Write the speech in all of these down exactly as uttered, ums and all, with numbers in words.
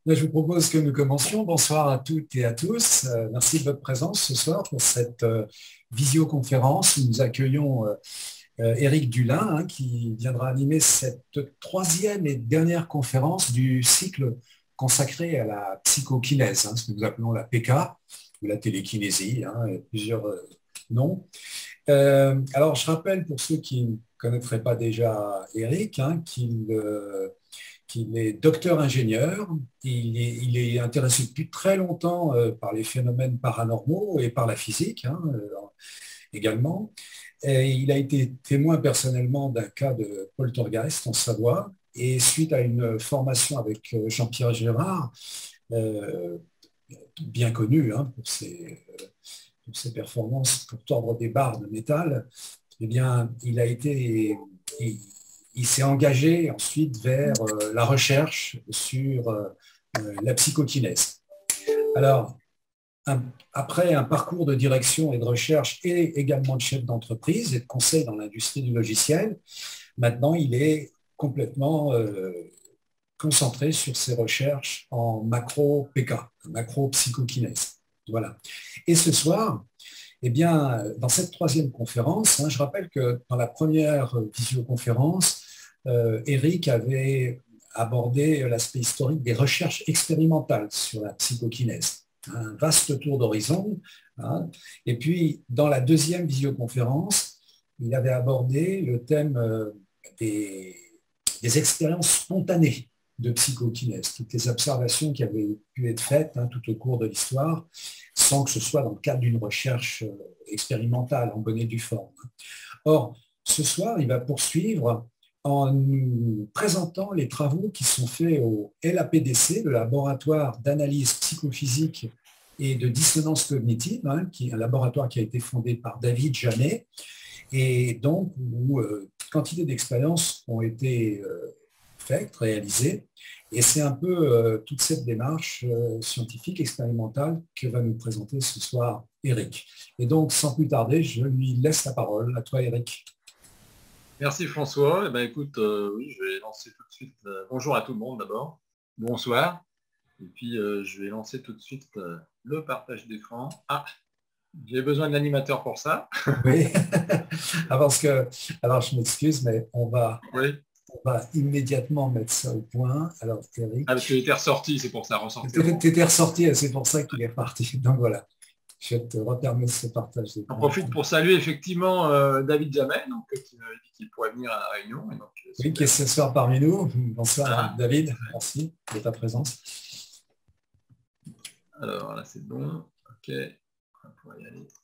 Là, je vous propose que nous commencions. Bonsoir à toutes et à tous. Euh, merci de votre présence ce soir pour cette euh, visioconférence où nous accueillons euh, euh, Éric Dulin, hein, qui viendra animer cette troisième et dernière conférence du cycle consacré à la psychokinèse, hein, ce que nous appelons la P K ou la télékinésie, hein, il y a plusieurs euh, noms. Euh, alors, je rappelle pour ceux qui ne connaîtraient pas déjà Éric, hein, qu'il euh, qu'il est docteur ingénieur. Il est, il est intéressé depuis très longtemps euh, par les phénomènes paranormaux et par la physique, hein, euh, également. Et il a été témoin personnellement d'un cas de poltergeist en Savoie. Et suite à une formation avec euh, Jean-Pierre Gérard, euh, bien connu, hein, pour, ses, pour ses performances pour tordre des barres de métal, eh bien, il a été, il, il s'est engagé ensuite vers euh, la recherche sur euh, la psychokinèse. Alors, un, après un parcours de direction et de recherche et également de chef d'entreprise et de conseil dans l'industrie du logiciel, maintenant il est complètement euh, concentré sur ses recherches en macro-P K, macro-psychokinèse. Voilà. Et ce soir, eh bien, dans cette troisième conférence, hein, je rappelle que dans la première visioconférence, euh, Eric avait abordé l'aspect historique des recherches expérimentales sur la psychokinèse. Un vaste tour d'horizon. Hein. Et puis, dans la deuxième visioconférence, il avait abordé le thème euh, des, des expériences spontanées de psychokinèse, toutes les observations qui avaient pu être faites hein, tout au cours de l'histoire, sans que ce soit dans le cadre d'une recherche expérimentale en bonne et due forme. Or, ce soir, il va poursuivre en nous présentant les travaux qui sont faits au L A P D C, le laboratoire d'analyse psychophysique et de dissonance cognitive, hein, qui est un laboratoire qui a été fondé par David Janet, et donc où euh, quantité d'expériences ont été euh, faites, réalisées, et c'est un peu euh, toute cette démarche euh, scientifique, expérimentale, que va nous présenter ce soir Éric. Et donc, sans plus tarder, je lui laisse la parole. À toi, Éric. Merci François. Eh ben, écoute, euh, oui, je vais lancer tout de suite. Euh, bonjour à tout le monde d'abord. Bonsoir. Et puis, euh, je vais lancer tout de suite euh, le partage d'écran. Ah, j'ai besoin de l'animateur pour ça. Oui, parce que, alors je m'excuse, mais on va, Oui. on va immédiatement mettre ça au point. Alors, Ah, parce qu'il Éric, était ressorti, c'est pour ça, ressorti tu avant. étais ressorti et c'est pour ça qu'il est reparti. Donc voilà, je vais te repermettre ce partage J'en d'écran. profite pour saluer effectivement euh, David Jamel, donc, euh, qui m'avait dit qu'il pourrait venir à la réunion. Et donc, euh, Oui, qui est super. ce soir parmi nous. Bonsoir, Voilà. David. Merci de ta présence. Alors là, c'est bon. OK. On va y aller.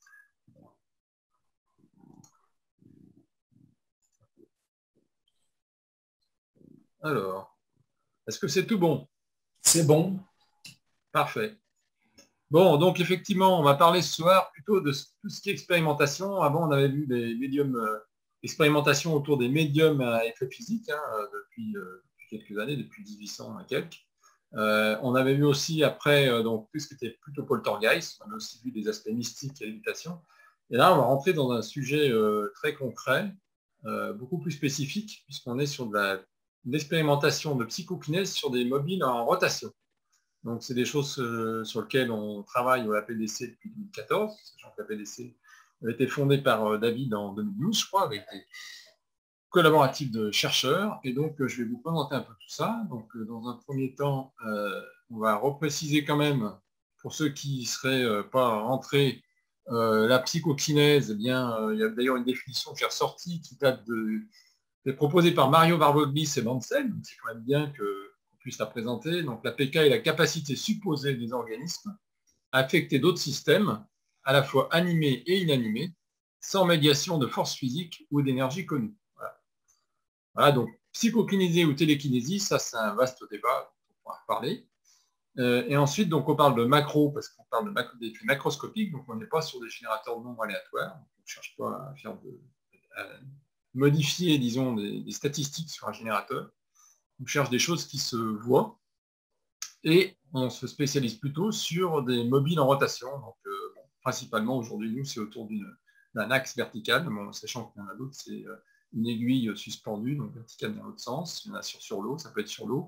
Alors, est-ce que c'est tout bon? C'est bon. Parfait. Bon, donc effectivement, on va parler ce soir plutôt de tout ce qui est expérimentation. Avant, on avait vu des médiums, euh, expérimentations autour des médiums à effet physique hein, euh, depuis, euh, depuis quelques années, depuis mille huit cents et quelques. Euh, on avait vu aussi après euh, donc, tout ce qui était plutôt poltergeist. On a aussi vu des aspects mystiques et lévitation. Et là, on va rentrer dans un sujet euh, très concret, euh, beaucoup plus spécifique, puisqu'on est sur de la, de l'expérimentation de psychokinèse sur des mobiles en rotation. Donc, c'est des choses euh, sur lesquelles on travaille au A P D C depuis deux mille quatorze, sachant que l'A P D C a été fondé par euh, David en deux mille douze, je crois, avec des collaboratifs de chercheurs. Et donc, euh, je vais vous présenter un peu tout ça. Donc, euh, dans un premier temps, euh, on va repréciser quand même, pour ceux qui ne seraient euh, pas rentrés, euh, la psychokinèse. Eh bien, euh, il y a d'ailleurs une définition que j'ai ressortie qui date de, est proposée par Mario Varvoglis et Mansell. C'est quand même bien que puisse la présenter. Donc la P K est la capacité supposée des organismes à affecter d'autres systèmes, à la fois animés et inanimés, sans médiation de force physique ou d'énergie connue. Voilà. Voilà, donc psychokinésie ou télékinésie, ça c'est un vaste débat, on pourra parler. Euh, et ensuite, donc, on parle de macro, parce qu'on parle de macro, d'études macroscopiques, donc on n'est pas sur des générateurs de nombres aléatoires, on ne cherche pas à, faire de, à modifier, disons, des, des statistiques sur un générateur. On cherche des choses qui se voient et on se spécialise plutôt sur des mobiles en rotation. Donc, euh, bon, principalement, aujourd'hui, nous, c'est autour d'un axe vertical, bon, sachant qu'il y en a d'autres, c'est euh, une aiguille suspendue, donc verticale dans l'autre sens. Il y en a sur, sur l'eau, ça peut être sur l'eau.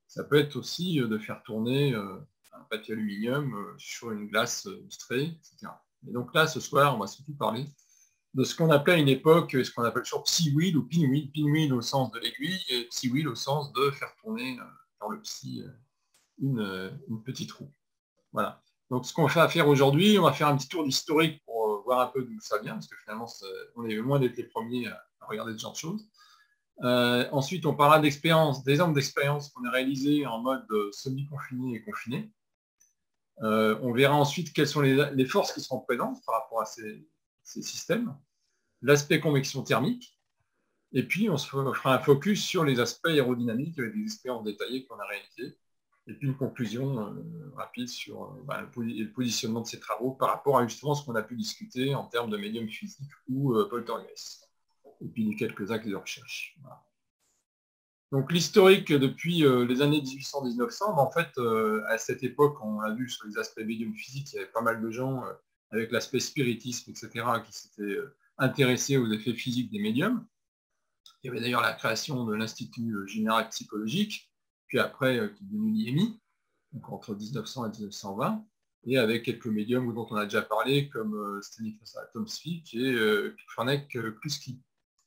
Ça peut être aussi de faire tourner un papier aluminium sur une glace lustrée, et cetera. Et donc là, ce soir, on va surtout parler de ce qu'on appelait à une époque, ce qu'on appelle toujours psy-wheel ou pinwheel, pinwheel au sens de l'aiguille, et psy-wheel au sens de faire tourner dans le psy une, une petite roue. Voilà. Donc ce qu'on va faire aujourd'hui, on va faire un petit tour d'historique pour voir un peu d'où ça vient, parce que finalement, on est loin d'être les premiers à regarder ce genre de choses. Euh, ensuite, on parlera d'expérience, d'exemples d'expériences qu'on a réalisées en mode semi-confiné et confiné. Euh, on verra ensuite quelles sont les, les forces qui seront présentes par rapport à ces, ces systèmes, l'aspect convection thermique, et puis on se fera un focus sur les aspects aérodynamiques avec des expériences détaillées qu'on a réalisées, et puis une conclusion euh, rapide sur euh, bah, le positionnement de ces travaux par rapport à justement ce qu'on a pu discuter en termes de médium physique ou euh, poltergeist, et puis quelques axes de recherche. Voilà. Donc l'historique depuis euh, les années mille huit cents à mille neuf cents, en fait, euh, à cette époque, on a vu sur les aspects médium physiques, il y avait pas mal de gens euh, avec l'aspect spiritisme, et cetera, qui s'étaient euh, intéressés aux effets physiques des médiums. Il y avait d'ailleurs la création de l'Institut général psychologique, puis après, euh, qui est devenu l'I M I, donc entre mille neuf cents et mille neuf cent vingt, et avec quelques médiums dont on a déjà parlé, comme euh, Stanisław Tomskyk et euh, Franek Kluski.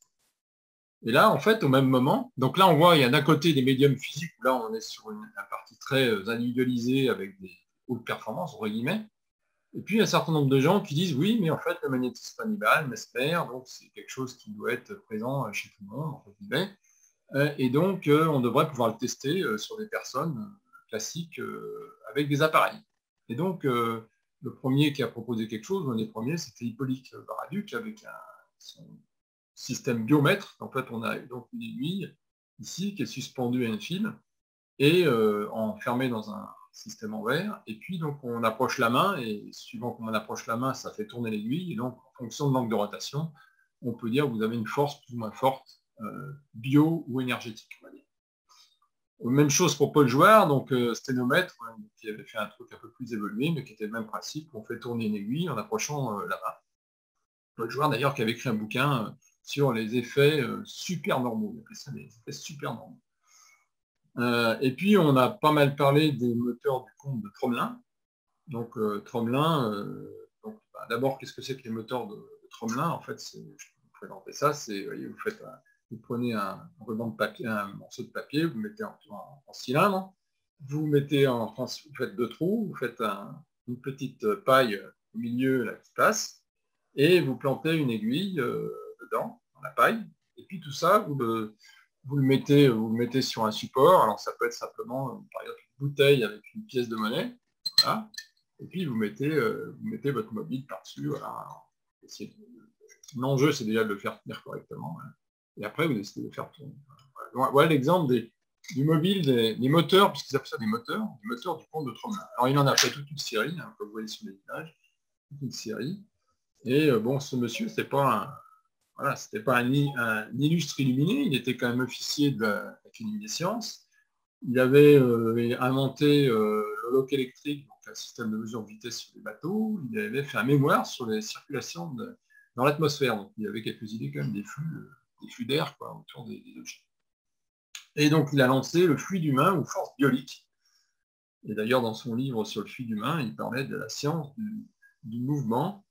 Et là, en fait, au même moment, donc là, on voit, il y a d'un côté des médiums physiques, où là, on est sur une, une partie très individualisée avec des hautes performances, entre guillemets. Et puis, il y a un certain nombre de gens qui disent, oui, mais en fait, le magnétisme animal, Mesmer, donc c'est quelque chose qui doit être présent chez tout le monde, entre guillemets. Et donc, on devrait pouvoir le tester sur des personnes classiques avec des appareils. Et donc, le premier qui a proposé quelque chose, l'un des premiers, c'était Hippolyte Baraduc, avec un, son système biomètre. En fait, on a donc une aiguille ici qui est suspendue à un fil et euh, enfermée dans un système en verre. Et puis, donc, on approche la main et suivant comment on approche la main, ça fait tourner l'aiguille. Et donc, en fonction de l'angle de rotation, on peut dire que vous avez une force plus ou moins forte, euh, bio ou énergétique. On va dire. Même chose pour Paul Jouard, donc euh, sténomètre, hein, qui avait fait un truc un peu plus évolué, mais qui était le même principe. On fait tourner une aiguille en approchant euh, la main. Paul Jouard, d'ailleurs, qui avait écrit un bouquin euh, sur les effets euh, super normaux. On appelait ça des effets super normaux. Euh, et puis, on a pas mal parlé des moteurs du comte de Tromelin. Donc, euh, Tromelin, euh, bah, d'abord, qu'est-ce que c'est que les moteurs de, de Tromelin? En fait, je vais vous présenter ça. C'est, voyez, vous, faites un, vous prenez un, un ruban de papier, un morceau de papier, vous mettez en, en, en cylindre, vous mettez en, vous faites deux trous, vous faites un, une petite paille au milieu là, qui passe, et vous plantez une aiguille euh, dedans, dans la paille, et puis tout ça, vous le, vous le, mettez, vous le mettez sur un support. Alors ça peut être simplement, par exemple, une bouteille avec une pièce de monnaie, voilà. Et puis vous mettez, euh, vous mettez votre mobile par-dessus. Voilà. L'enjeu, c'est déjà de le faire tenir correctement. Hein. Et après, vous décidez de faire tourner. Voilà, voilà l'exemple des, du mobile, des, des moteurs, puisqu'ils appellent ça des moteurs, des moteurs du comte de Tromelin. Alors il en a fait toute une série, hein, comme vous voyez sur les images, toute une série. Et euh, bon, ce monsieur, c'était pas un, voilà, c'était pas un, un, un illustre illuminé, il était quand même officier de l'Académie des sciences. Il avait euh, inventé euh, le lock électrique, donc un système de mesure de vitesse sur les bateaux. Il avait fait un mémoire sur les circulations de, dans l'atmosphère. Donc il avait quelques idées quand même des flux, euh, des flux d'air autour des, des objets. Et donc il a lancé le fluide humain ou force biolique. Et d'ailleurs dans son livre sur le fluide humain, il parlait de la science du, du mouvement,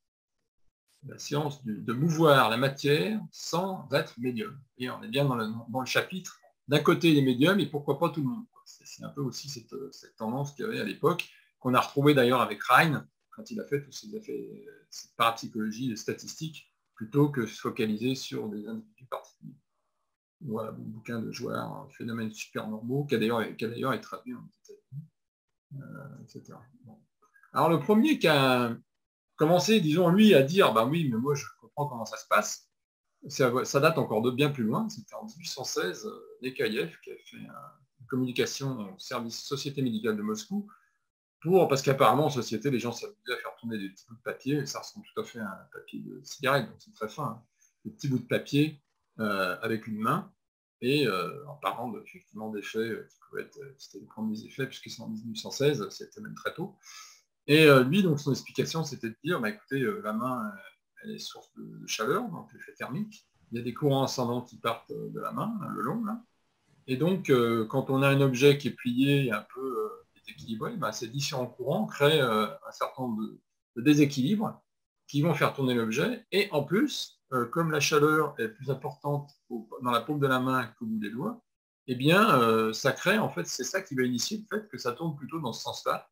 la science du, de mouvoir la matière sans être médium. Et on est bien dans le, dans le chapitre d'un côté les médiums et pourquoi pas tout le monde. C'est un peu aussi cette, cette tendance qu'il y avait à l'époque, qu'on a retrouvé d'ailleurs avec Rhine, quand il a fait tous ces effets, cette parapsychologie, les statistiques, plutôt que se focaliser sur des individus particuliers. Voilà, mon bouquin de Jouard, Phénomènes super normaux, qui a d'ailleurs été traduit en États-Unis, euh, et cetera. Bon. Alors le premier qui a commencé, disons, lui, à dire, bah oui, mais moi je comprends comment ça se passe, ça, ça date encore de bien plus loin, c'était en mille huit cent seize, Nekaïev qui a fait une communication au service Société médicale de Moscou, pour, parce qu'apparemment en société, les gens s'amusaient à faire tourner des petits bouts de papier, et ça ressemble tout à fait à un papier de cigarette, donc c'est très fin, hein, des petits bouts de papier euh, avec une main, et euh, en parlant de, effectivement d'effets qui pouvaient être, c'était les premiers effets, puisque c'est en mille huit cent seize, c'était même très tôt. Et euh, lui, donc son explication, c'était de dire, bah, écoutez, euh, la main, euh, elle est source de, de chaleur, donc l'effet thermique. Il y a des courants ascendants qui partent de la main, hein, le long, là. Et donc, euh, quand on a un objet qui est plié et un peu euh, déséquilibré, bah, ces différents courants créent euh, un certain nombre de, de déséquilibres qui vont faire tourner l'objet. Et en plus, euh, comme la chaleur est plus importante au, dans la paume de la main qu'au bout des doigts, eh bien, euh, ça crée, en fait, c'est ça qui va initier le fait que ça tourne plutôt dans ce sens-là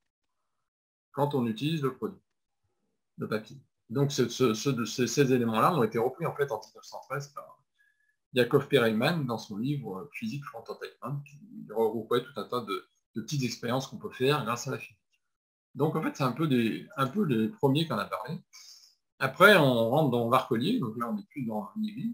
quand on utilise le produit, le papier. Donc, ce, ce, ce, ces, ces éléments-là ont été repris en fait en mille neuf cent treize par Yakov Perelman dans son livre Physique for Entertainment, qui regroupait tout un tas de, de petites expériences qu'on peut faire grâce à la physique. Donc, en fait, c'est un peu, des, un peu les premiers qu'on a parlé. Après, on rentre dans Varcollier, donc là, on n'est plus dans Niemi,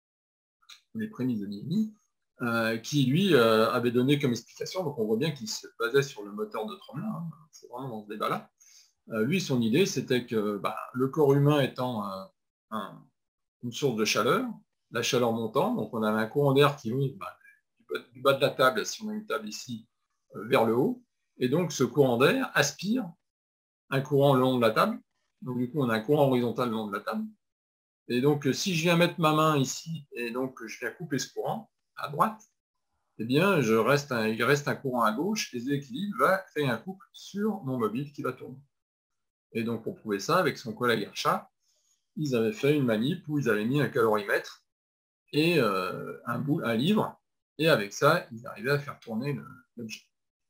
les prémices de Niemi, euh, qui, lui, euh, avait donné comme explication, donc on voit bien qu'il se basait sur le moteur de Tromelin, hein, c'est vraiment dans ce débat-là. Euh, lui, son idée, c'était que bah, le corps humain étant euh, un, une source de chaleur, la chaleur montant, donc on avait un courant d'air qui monte bah, du bas de la table, si on a une table ici, euh, vers le haut, et donc ce courant d'air aspire un courant le long de la table, donc du coup on a un courant horizontal le long de la table, et donc si je viens mettre ma main ici, et donc je viens couper ce courant à droite, eh bien je reste un, il reste un courant à gauche, et ce déséquilibre va créer un couple sur mon mobile qui va tourner. Et donc pour prouver ça, avec son collègue Archat, ils avaient fait une manip où ils avaient mis un calorimètre et euh, un, bout, un livre, et avec ça, ils arrivaient à faire tourner l'objet.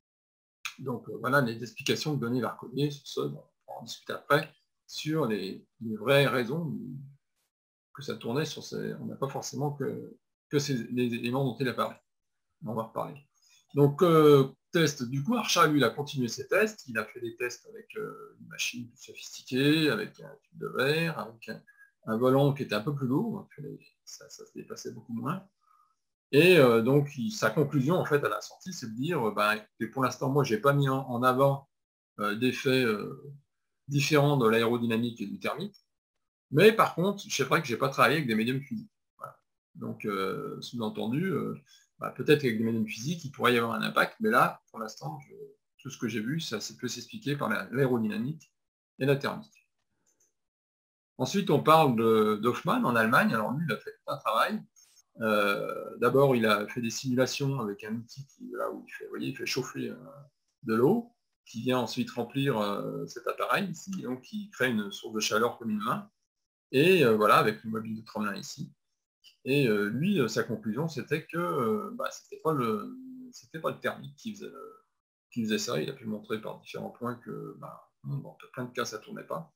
Donc euh, voilà les explications que donnait Varcollier sur ce, on va en discuter après, sur les, les vraies raisons que ça tournait sur ces... On n'a pas forcément que, que ces, les éléments dont il a parlé. On va reparler. Donc, euh, test, du coup, Archat, lui, il a continué ses tests. Il a fait des tests avec euh, une machine plus sophistiquée, avec un tube de verre, avec un, un volant qui était un peu plus lourd, donc ça, ça se dépassait beaucoup moins. Et euh, donc, il, sa conclusion, en fait, à la sortie, c'est de dire, bah, pour l'instant, moi, je n'ai pas mis en, en avant euh, d'effets euh, différents de l'aérodynamique et du thermique, mais par contre, je sais pas que je n'ai pas travaillé avec des médiums physiques. Voilà. Donc, euh, sous-entendu, euh, bah, peut-être avec des médiums physiques, il pourrait y avoir un impact, mais là, pour l'instant, tout ce que j'ai vu, ça peut s'expliquer par l'aérodynamique et la thermique. Ensuite, on parle d'Hoffmann en Allemagne. Alors lui, il a fait tout un travail. Euh, D'abord, il a fait des simulations avec un outil qui, là où il fait, vous voyez, il fait chauffer euh, de l'eau, qui vient ensuite remplir euh, cet appareil ici, et donc qui crée une source de chaleur comme une main. Et euh, voilà, avec le mobile de Tromelin ici. Et euh, lui, euh, sa conclusion, c'était que euh, bah, c'était pas le c'était pas le thermique qui faisait, euh, qui faisait ça. Il a pu montrer par différents points que bah, dans plein de cas, ça ne tournait pas.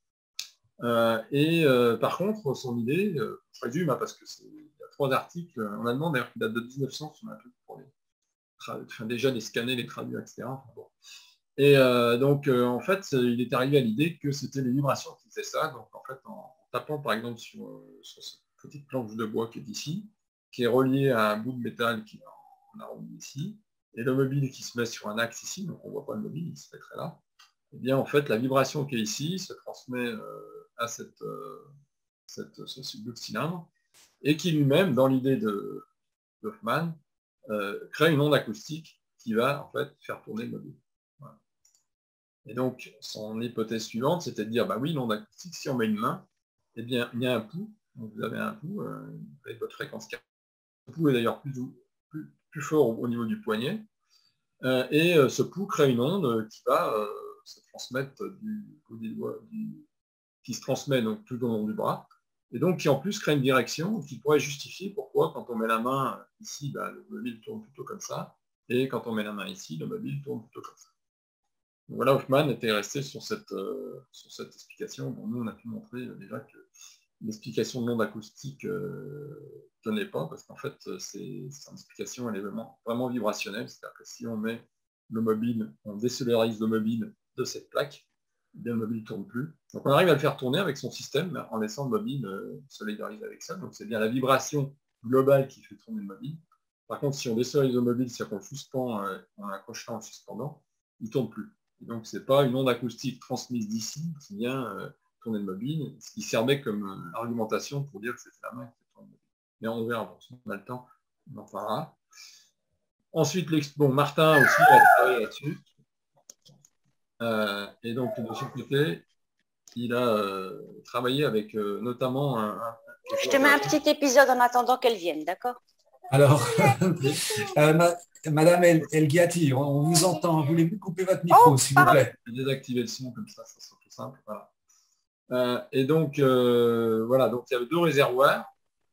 Euh, et euh, par contre, son idée, euh, je résume, hein, parce que il y a trois articles en allemand d'ailleurs qui datent de mille neuf cents, sur un truc pour les enfin, déjà les scanner, les traduire, et cetera. Enfin, bon. Et euh, donc, euh, en fait, il est arrivé à l'idée que c'était les vibrations qui faisaient ça. Donc, en fait, en, en tapant par exemple sur, euh, sur cette petite planche de bois qui est ici, qui est reliée à un bout de métal qui est en, en arrondi ici, et le mobile qui se met sur un axe ici, donc on ne voit pas le mobile, il se mettrait là. Eh bien, en fait, la vibration qui est ici se transmet euh, à cette, euh, cette, ce, ce bout de cylindre, et qui lui-même, dans l'idée de d'Hoffmann, euh, crée une onde acoustique qui va en fait faire tourner le mobile. Voilà. Et donc, son hypothèse suivante, c'était de dire, bah oui, l'onde acoustique, si on met une main, eh bien, il y a un pouls, donc vous avez un pouls, euh, avec votre fréquence cardiaque. Le pouls est d'ailleurs plus, plus, plus fort au, au niveau du poignet, euh, et euh, ce pouls crée une onde qui va euh, se transmettre du, du, du, qui se transmet donc tout au long du bras, et donc qui en plus crée une direction qui pourrait justifier pourquoi, quand on met la main ici, bah, le mobile tourne plutôt comme ça, et quand on met la main ici, le mobile tourne plutôt comme ça. Donc voilà, Hoffmann était resté sur cette, euh, sur cette explication. Bon, nous, on a pu montrer euh, déjà que l'explication de l'onde acoustique ne euh, tenait pas, parce qu'en fait, c'est une explication, elle est vraiment, vraiment vibrationnelle. C'est-à-dire que si on met le mobile, on désolarise le mobile de cette plaque, eh bien, le mobile ne tourne plus. Donc on arrive à le faire tourner avec son système en laissant le mobile euh, solidariser avec ça. Donc c'est bien la vibration globale qui fait tourner le mobile. Par contre, si on désolarise le mobile, c'est-à-dire qu'on le suspend euh, en accrochant en le suspendant, il ne tourne plus. Et donc ce n'est pas une onde acoustique transmise d'ici qui vient euh, tourner le mobile, ce qui servait comme euh, argumentation pour dire que c'était la main qui fait tourner le mobile. Mais on verra, bon, si on a le temps, on en parlera. Ensuite, bon, Martin aussi a travaillé là-dessus. Euh, et donc, de son côté, il a euh, travaillé avec euh, notamment un, un, Je te mets un petit épisode en attendant qu'elle vienne, d'accord? Alors, euh, ma- Madame El, El Ghiati, on, on vous entend. Voulez-vous couper votre micro, s'il vous plaît? Désactiver le son comme ça, ça sera plus simple. Voilà. Euh, et donc, euh, voilà, donc il y avait deux réservoirs.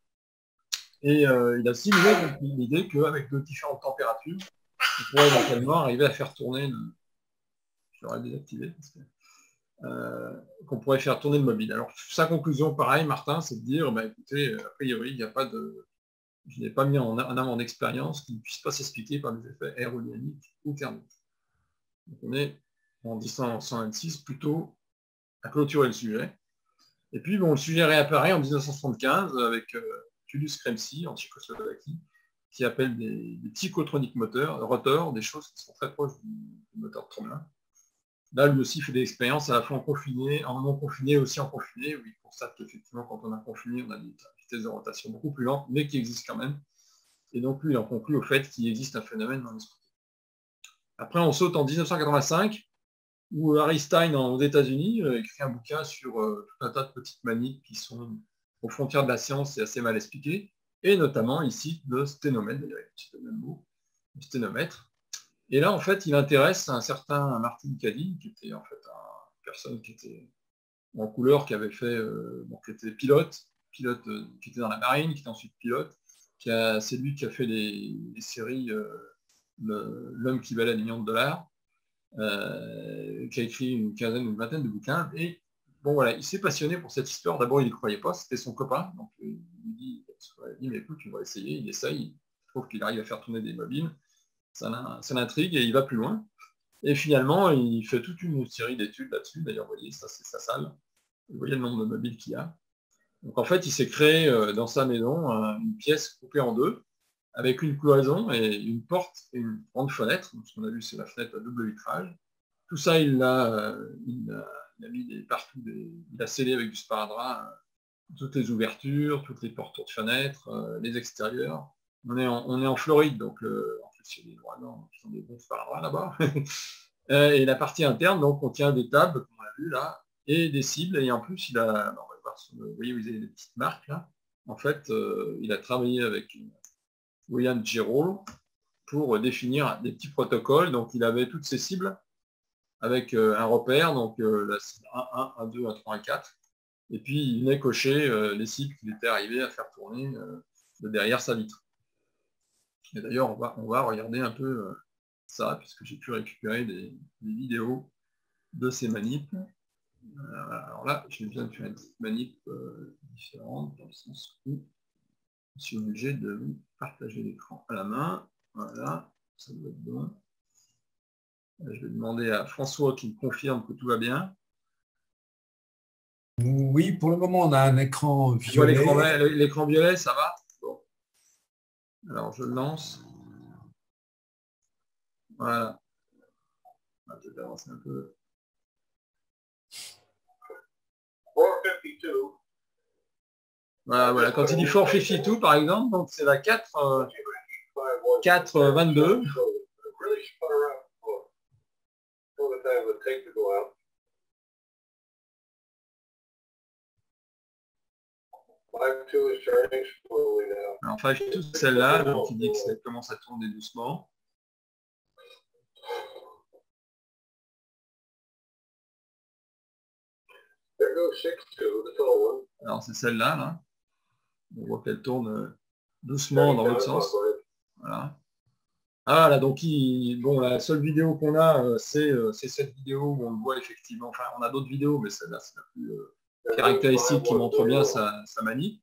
Et euh, il a simulé l'idée qu'avec de différentes températures, on pourrait éventuellement arriver à faire tourner le... Je l'aurais désactivé. Parce que, euh, qu'on pourrait faire tourner le mobile. Alors, sa conclusion, pareil, Martin, c'est de dire, bah, écoutez, a priori, il n'y a pas de... Je n'ai pas mis en, en avant d'expérience qui ne puisse pas s'expliquer par des effets aérodynamiques ou thermiques. Donc, on est en mille neuf cent vingt-six plutôt à clôturer le sujet. Et puis, bon, le sujet réapparaît en mille neuf cent soixante-quinze avec euh, Julius Kremsi en Tchécoslovaquie, qui appelle des, des psychotroniques moteurs, rotors, des choses qui sont très proches du, du moteur de Tromelin. Là, lui aussi fait des expériences à la fois en confiné, en non confiné et aussi en confiné, où il constate qu'effectivement, quand on a confiné, on a des vitesses de rotation beaucoup plus lentes, mais qui existent quand même. Et donc, lui, il en conclut au fait qu'il existe un phénomène dans l'esprit. Après, on saute en mille neuf cent quatre-vingt-cinq, où Harry Stein, aux États-Unis, euh, écrit un bouquin sur euh, tout un tas de petites manips qui sont aux frontières de la science et assez mal expliquées, et notamment ici le sténomètre, d'ailleurs, il le même mot, le sténomètre. Et là, en fait, il intéresse un certain Martin Caddy, qui était en fait une personne qui était en couleur, qui avait fait, euh, bon, qui était pilote, pilote euh, qui était dans la marine, qui était ensuite pilote. C'est lui qui a fait les, les séries euh, L'homme qui valait des millions de dollars, euh, qui a écrit une quinzaine ou une vingtaine de bouquins. Et bon, voilà, il s'est passionné pour cette histoire. D'abord, il n'y croyait pas, c'était son copain. Donc, il lui dit, il dit mais écoute, tu vas essayer. Il essaye, il trouve qu'il arrive à faire tourner des mobiles. Ça l'intrigue et il va plus loin. Et finalement, il fait toute une série d'études là-dessus. D'ailleurs, vous voyez, ça, c'est sa salle. Vous voyez le nombre de mobiles qu'il y a. Donc, en fait, il s'est créé euh, dans sa maison euh, une pièce coupée en deux, avec une cloison et une porte et une grande fenêtre. Donc, ce qu'on a vu, c'est la fenêtre à double vitrage. Tout ça, il a, euh, il a, il a mis des, partout, des, il a scellé avec du sparadrap euh, toutes les ouvertures, toutes les portes de fenêtres, euh, les extérieurs. On est en, on est en Floride, donc euh, en fait, il y a des ouragans qui sont des bons sparadraps là-bas. Et la partie interne, donc, contient des tables, comme on l'a vu là, et des cibles. Et en plus, il a, on va voir, vous voyez, vous avez des petites marques là. En fait, euh, il a travaillé avec William Giraud pour définir des petits protocoles. Donc, il avait toutes ces cibles avec euh, un repère, donc euh, la cible un, un, un, deux, un, trois, un, quatre. Et puis, il venait cocher euh, les cibles qu'il était arrivé à faire tourner euh, de derrière sa vitre. Et d'ailleurs, on va, on va regarder un peu euh, ça, puisque j'ai pu récupérer des, des vidéos de ces manips. Euh, alors là, j'ai bien fait une petite manip euh, différente, dans le sens où je suis obligé de vous partager l'écran à la main. Voilà, ça doit être bon. Je vais demander à François qui me confirme que tout va bien. Oui, pour le moment, on a un écran violet. violet. L'écran violet, ça va? Bon. Alors, je le lance. Voilà. Je vais avancer un peu. Voilà, voilà. Quand il dit quatre cent cinquante-deux, par exemple, donc c'est la quatre, euh, quatre vingt-deux. Alors, cinq deux, c'est celle-là, donc il dit que ça commence à tourner doucement. Alors, c'est celle-là, là. On voit qu'elle tourne doucement dans l'autre sens. Voilà. Ah là, donc il, bon, la seule vidéo qu'on a, euh, c'est euh, cette vidéo où on le voit effectivement. Enfin, on a d'autres vidéos, mais celle-là, c'est la plus euh, caractéristique qui montre bien sa, sa manie.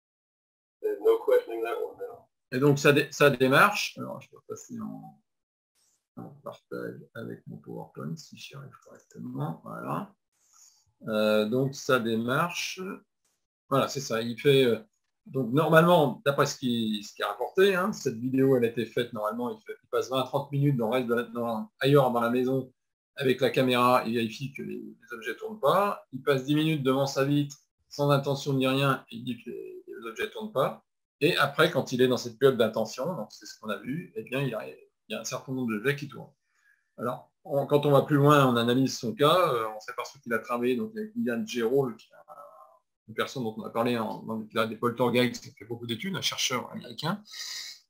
Et donc ça, dé, ça démarche. Alors, je vais passer en, en partage avec mon PowerPoint si j'y arrive correctement. Voilà. Euh, donc ça démarche. Voilà, c'est ça. Il fait. Euh, donc normalement, d'après ce qui, ce qui est rapporté, hein, cette vidéo, elle a été faite normalement, il, fait, il passe vingt à trente minutes dans le reste de la, dans, ailleurs dans la maison avec la caméra, il vérifie que les, les objets ne tournent pas. Il passe dix minutes devant sa vitre sans intention ni rien, il dit que les, les objets ne tournent pas. Et après, quand il est dans cette période d'intention, donc c'est ce qu'on a vu, eh bien, il y a, il y a un certain nombre d'objets qui tournent. Alors, on, quand on va plus loin, on analyse son cas, euh, on s'aperçoit qu'il a travaillé donc, avec William Giraud, qui a une personne dont on a parlé en, dans des poltergeists, qui a fait beaucoup d'études, un chercheur américain.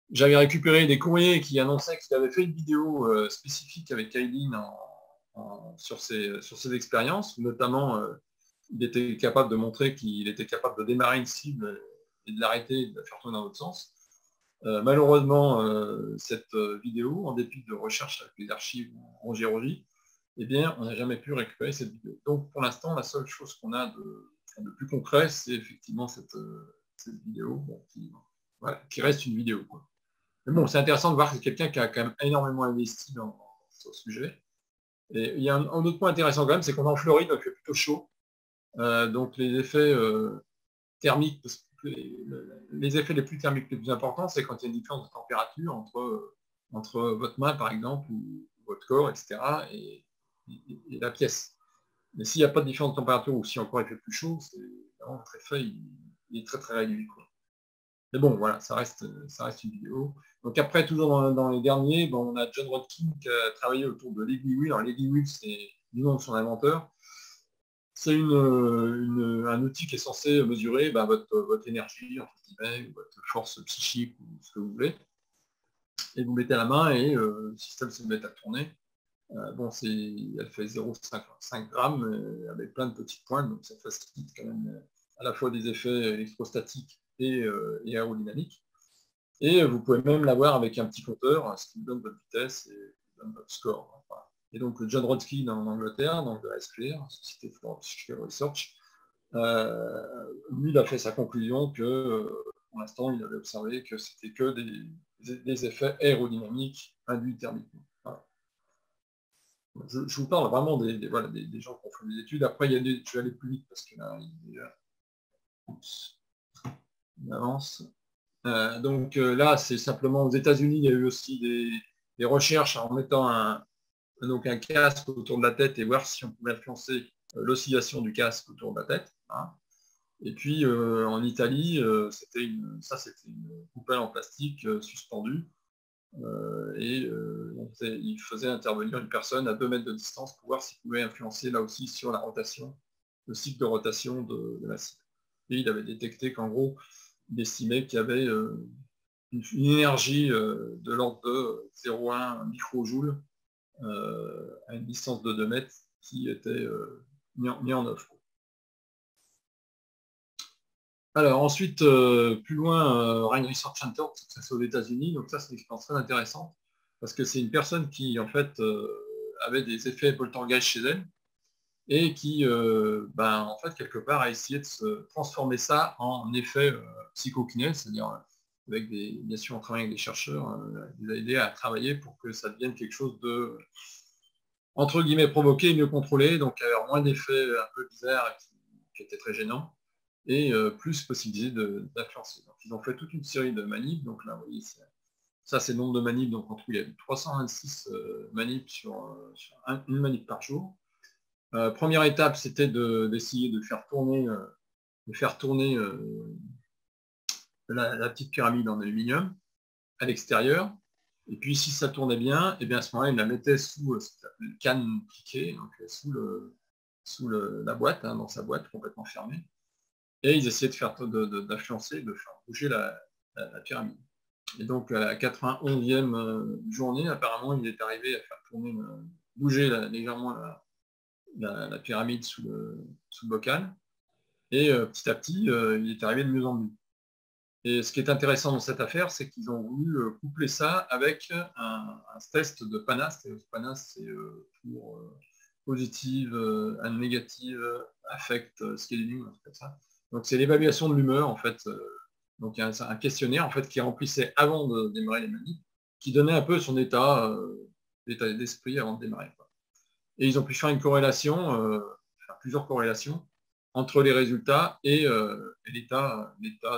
j'avais récupéré des courriers qui annonçaient qu'il avait fait une vidéo euh, spécifique avec Kylin en, en, sur, ses, sur ses expériences, notamment euh, il était capable de montrer qu'il était capable de démarrer une cible et de l'arrêter et de la faire tourner dans l'autre sens. Euh, malheureusement, euh, cette vidéo, en dépit de recherche avec les archives en géologie, eh bien, on n'a jamais pu récupérer cette vidéo. Donc, pour l'instant, la seule chose qu'on a de, de plus concret, c'est effectivement cette, cette vidéo bon, qui, voilà, qui reste une vidéo, quoi. Mais bon, c'est intéressant de voir que c'est quelqu'un qui a quand même énormément investi dans, dans ce sujet. Et il y a un, un autre point intéressant quand même, c'est qu'on est en Floride, donc il fait plutôt chaud. Euh, donc les effets euh, thermiques, parce que les, les effets les plus thermiques les plus importants, c'est quand il y a une différence de température entre, entre votre main, par exemple, ou votre corps, et cetera, et, et, et la pièce. Mais s'il n'y a pas de différence de température, ou si encore il fait plus chaud, c'est vraiment votre effet, il, il est très très réduit, quoi. Mais bon, voilà, ça reste, ça reste une vidéo. Donc après, toujours dans, dans les derniers, bon, on a John Rodkin qui a travaillé autour de l'Eggy Wheel. Alors l'Eggy Wheel, c'est du nom de son inventeur. C'est une, une, un outil qui est censé mesurer bah, votre, votre énergie, entre guillemets, ou votre force psychique, ou ce que vous voulez. Et vous mettez à la main et euh, le système se met à tourner. Euh, bon, elle fait zéro virgule cinq grammes euh, avec plein de petites pointes, donc ça facilite quand même euh, à la fois des effets électrostatiques et, euh, et aérodynamiques. Et vous pouvez même l'avoir avec un petit compteur, ce qui vous donne votre vitesse et vous donne votre score. Voilà. Et donc John Rodkin en Angleterre, donc de SCLEAR, Société for Research, euh, lui il a fait sa conclusion que euh, pour l'instant il avait observé que c'était que des, des effets aérodynamiques induits thermiquement. Voilà. Je, je vous parle vraiment des, des, voilà, des, des gens qui ont fait des études. Après, il y a des, je vais aller plus vite parce que là, il, y a, oups, il avance. Euh, donc euh, là, c'est simplement aux États-Unis, il y a eu aussi des, des recherches en mettant un, donc un casque autour de la tête et voir si on pouvait influencer euh, l'oscillation du casque autour de la tête. Hein. Et puis euh, en Italie, euh, c'était une, ça c'était une coupelle en plastique euh, suspendue euh, et euh, il faisait intervenir une personne à deux mètres de distance pour voir s'il pouvait influencer là aussi sur la rotation, le cycle de rotation de, de la cible. Et il avait détecté qu'en gros, il estimait qu'il y avait euh, une, une énergie euh, de l'ordre de zéro virgule un microjoule euh, à une distance de deux mètres qui était euh, mis, en, mis en œuvre. Alors ensuite, euh, plus loin, euh, Rhine Research Center, ça c'est aux États-Unis, donc ça c'est une expérience très intéressante, parce que c'est une personne qui en fait euh, avait des effets poltergeist chez elle, et qui, euh, ben, en fait, quelque part, a essayé de se transformer ça en effet euh, psychokiné, c'est-à-dire avec des, bien sûr, en travaillant avec des chercheurs, euh, il a aidé à travailler pour que ça devienne quelque chose de, entre guillemets, provoqué, mieux contrôlé, donc avoir moins d'effets un peu bizarres qui, qui étaient très gênants, et euh, plus possibilité d'influencer. Donc ils ont fait toute une série de manips, donc là, vous voyez, ça c'est le nombre de manips, donc en tout il y a eu trois cent vingt-six euh, manips sur, euh, sur un, une manip par jour. Euh, première étape, c'était d'essayer de, de faire tourner, euh, de faire tourner euh, la, la petite pyramide en aluminium à l'extérieur. Et puis si ça tournait bien, et bien à ce moment-là, il la mettait sous euh, une canne piquée, donc sous, le, sous le, la boîte, hein, dans sa boîte complètement fermée. Et ils essayaient de faire d'influencer, de, de faire bouger la, la, la pyramide. Et donc à la quatre-vingt-onzième euh, journée, apparemment, il est arrivé à faire tourner, euh, bouger la, légèrement la, la, la pyramide sous le, sous le bocal. Et euh, petit à petit, euh, il est arrivé de mieux en mieux. Et ce qui est intéressant dans cette affaire, c'est qu'ils ont voulu euh, coupler ça avec un, un test de PANAS. Et PANAS, c'est euh, pour euh, positive, euh, négative, affect, euh, scaling, un truc comme ça. Donc c'est l'évaluation de l'humeur, en fait. Euh, donc il y a un, un questionnaire, en fait, qui remplissait avant de démarrer les manips, qui donnait un peu son état, euh, l'état d'esprit avant de démarrer, quoi. Et ils ont pu faire une corrélation, euh, faire plusieurs corrélations entre les résultats et, euh, et l'état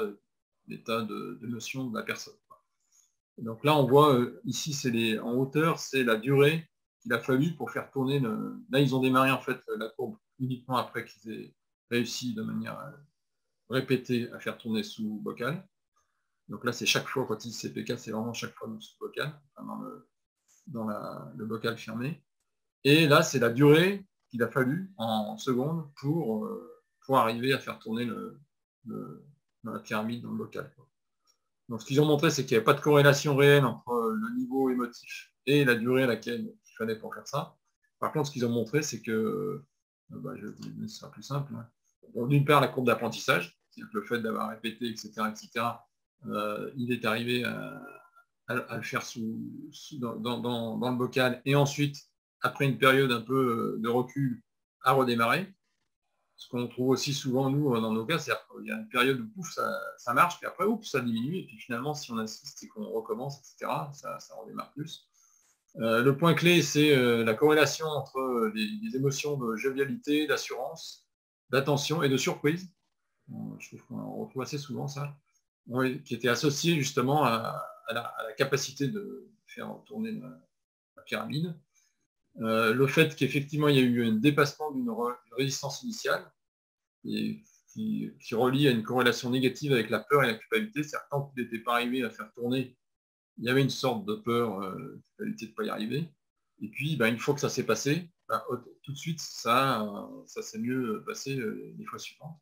de, de notion de la personne. Et donc là, on voit, euh, ici, c'est les, en hauteur, c'est la durée qu'il a fallu pour faire tourner le... Là, ils ont démarré, en fait, la courbe uniquement après qu'ils aient réussi de manière euh, répétée à faire tourner sous bocal. Donc là, c'est chaque fois, quand il dit C P K, c'est vraiment chaque fois sous bocal, enfin dans, le, dans la, le bocal fermé. Et là, c'est la durée qu'il a fallu en secondes pour, euh, pour arriver à faire tourner le, le, la pyramide dans le bocal, quoi. Donc, ce qu'ils ont montré, c'est qu'il n'y avait pas de corrélation réelle entre le niveau émotif et la durée à laquelle il fallait pour faire ça. Par contre, ce qu'ils ont montré, c'est que, euh, bah, je, ce sera plus simple. Hein. Bon, d'une part, la courbe d'apprentissage, c'est-à-dire que le fait d'avoir répété, et cetera, et cetera, euh, il est arrivé à, à, à le faire sous, sous, dans, dans, dans le bocal, et ensuite, après une période un peu de recul, à redémarrer. Ce qu'on trouve aussi souvent, nous, dans nos cas, c'est qu'il y a une période où pouf, ça, ça marche, puis après, oups, ça diminue, et puis finalement, si on insiste et qu'on recommence, et cetera, ça, ça redémarre plus. Euh, le point clé, c'est euh, la corrélation entre les, les émotions de jovialité, d'assurance, d'attention et de surprise. Bon, je trouve qu'on retrouve assez souvent ça, oui, qui était associé justement à, à, la, à la capacité de faire tourner la, la pyramide. Euh, le fait qu'effectivement il y a eu un dépassement d'une résistance initiale et qui, qui relie à une corrélation négative avec la peur et la culpabilité, c'est-à-dire tant qu'il n'était pas arrivé à faire tourner, il y avait une sorte de peur, euh, culpabilité de ne pas y arriver. Et puis, bah, une fois que ça s'est passé, bah, tout de suite, ça, ça s'est mieux passé euh, les fois suivantes.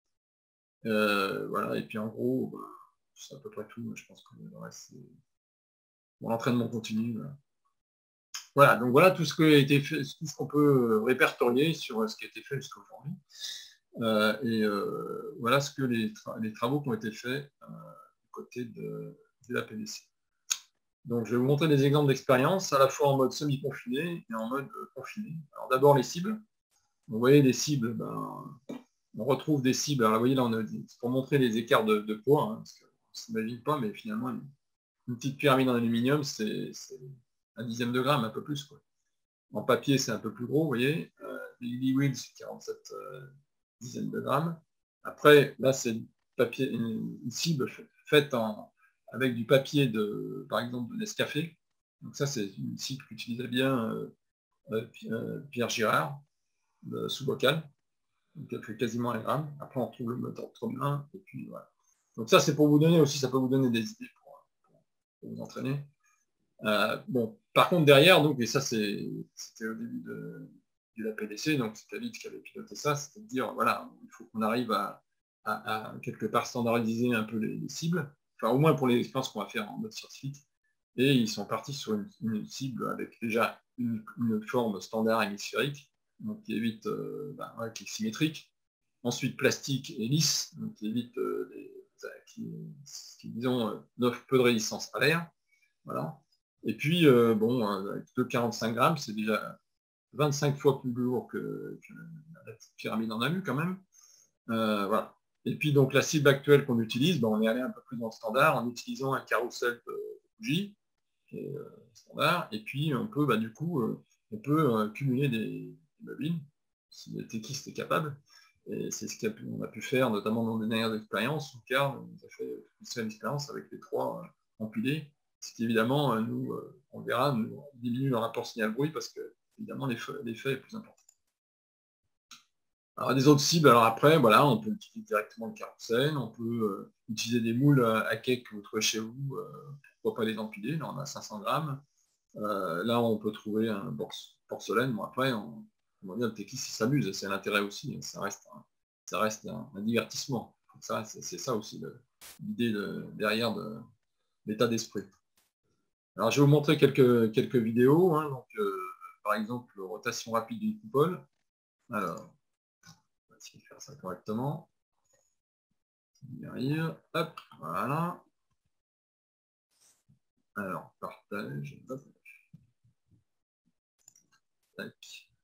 Euh, voilà, et puis en gros, bah, c'est à peu près tout. Je pense que le reste, c'est bon, l'entraînement continu. Voilà. Voilà, donc voilà tout ce qui a été fait, tout ce qu'on peut répertorier sur ce qui a été fait jusqu'à aujourd'hui. Euh, et euh, voilà ce que les, tra les travaux qui ont été faits euh, du côté de, de la P D C. Donc je vais vous montrer des exemples d'expérience, à la fois en mode semi-confiné et en mode euh, confiné. Alors d'abord les cibles. Vous voyez les cibles, ben, on retrouve des cibles. Alors vous voyez là, on a pour montrer les écarts de, de poids, hein, parce qu'on ne s'imagine pas, mais finalement une, une petite pyramide en aluminium, c'est un dixième de gramme, un peu plus, quoi. En papier, c'est un peu plus gros, vous voyez. Euh, les Lily Wheels, c'est quarante-sept euh, dizaines de grammes. Après, là, c'est une, une cible faite en, avec du papier, de, par exemple, de Nescafé. Donc ça, c'est une cible qu'utilisait bien euh, euh, Pierre Girard, euh, sous bocal. Donc elle fait quasiment un gramme. Après, on trouve le moteur de Tromelin, et puis voilà. Donc ça, c'est pour vous donner aussi, ça peut vous donner des idées pour, pour, pour vous entraîner. Euh, bon, par contre, derrière, donc, et ça, c'était au début de, de la P D C, donc c'était David qui avait piloté ça, c'était de dire, voilà, il faut qu'on arrive à, à, à, quelque part standardiser un peu les, les cibles, enfin, au moins pour les expériences qu'on va faire en mode scientifique, et ils sont partis sur une, une cible avec déjà une, une forme standard hémisphérique, donc qui évite, euh, ben, ouais, qui est symétrique, ensuite plastique et lisse, donc qui évite, euh, les, qui, qui, disons, euh, n'offre peu de résistance à l'air, voilà. Et puis, euh, bon, avec deux virgule quarante-cinq grammes, c'est déjà vingt-cinq fois plus lourd que, que la petite pyramide en alu quand même. Euh, voilà. Et puis, donc, la cible actuelle qu'on utilise, ben, on est allé un peu plus dans le standard en utilisant un carrousel de bougie, qui est euh, standard. Et puis, on peut, bah, du coup, euh, on peut euh, cumuler des, des mobiles, si le techiste est capable. Et c'est ce qu'on a, a pu faire, notamment dans des dernières expériences, où Carl nous a fait une seule expérience avec les trois euh, empilés. Ce qui, évidemment, nous, on verra, nous diminue le rapport signal-bruit parce que, évidemment, l'effet est plus important. Alors, des autres cibles, alors après, voilà, on peut utiliser directement le carrousel, on peut euh, utiliser des moules à cake que vous trouvez chez vous, euh, pourquoi pas les empiler, là on a cinq cents grammes. Euh, là, on peut trouver un porcelaine, bon après, on, on va dire le techiste il s'amuse, c'est l'intérêt aussi, ça reste un, ça reste un, un divertissement. C'est ça aussi l'idée de, derrière de l'état d'esprit. Alors, je vais vous montrer quelques, quelques vidéos. Hein, donc, euh, par exemple, rotation rapide d'une coupole. Alors, on va essayer de faire ça correctement. On y arrive. Hop, voilà. Alors, partage. Hop. Tac.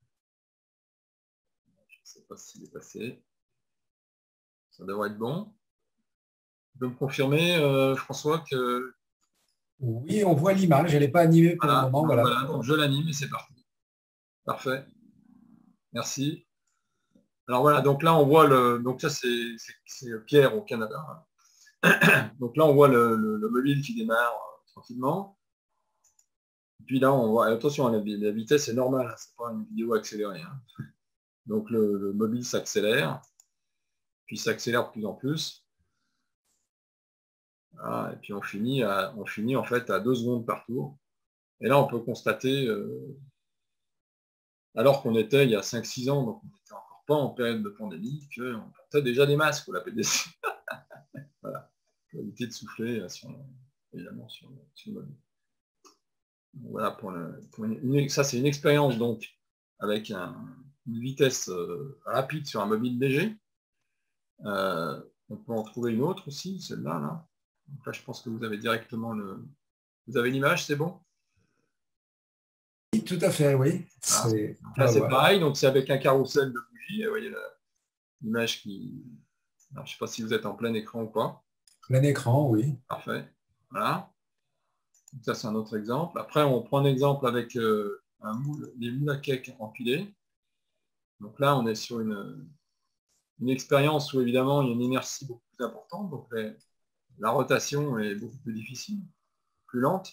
Je ne sais pas s'il est passé. Ça devrait être bon. Tu peux me confirmer, euh, François, que... Oui, on voit l'image. Elle n'est pas animée pour voilà, le moment. donc, Voilà. voilà, donc je l'anime et c'est parti. Parfait. Merci. Alors voilà, donc là on voit le. Donc ça c'est Pierre au Canada. Donc là on voit le, le, le mobile qui démarre euh, tranquillement. Et puis là on voit. Attention, la, la vitesse est normale, c'est pas une vidéo accélérée. Hein. Donc le, le mobile s'accélère, puis s'accélère de plus en plus. Voilà, et puis on finit, à, on finit en fait à deux secondes par tour. Et là on peut constater, euh, alors qu'on était il y a cinq six ans, donc on n'était encore pas en période de pandémie, qu'on portait déjà des masques pour la P D C. Voilà. pour éviter de souffler, sur, évidemment, sur, sur le mobile. Voilà, pour, le, pour une, une, ça c'est une expérience donc avec un, une vitesse euh, rapide sur un mobile léger. Euh, on peut en trouver une autre aussi, celle-là. Là. Donc là, je pense que vous avez directement le. Vous avez l'image, c'est bon? Oui, tout à fait, oui. Ah. Là, c'est voilà. pareil, donc c'est avec un carrousel de bougies. Vous voyez l'image qui. Alors, je ne sais pas si vous êtes en plein écran ou pas. Plein écran, oui. Parfait. Voilà. Donc ça, c'est un autre exemple. Après, on prend un exemple avec euh, un moule, les moules à cake empilés. Donc là, on est sur une, une expérience où, évidemment, il y a une inertie beaucoup plus importante. Donc les, la rotation est beaucoup plus difficile, plus lente.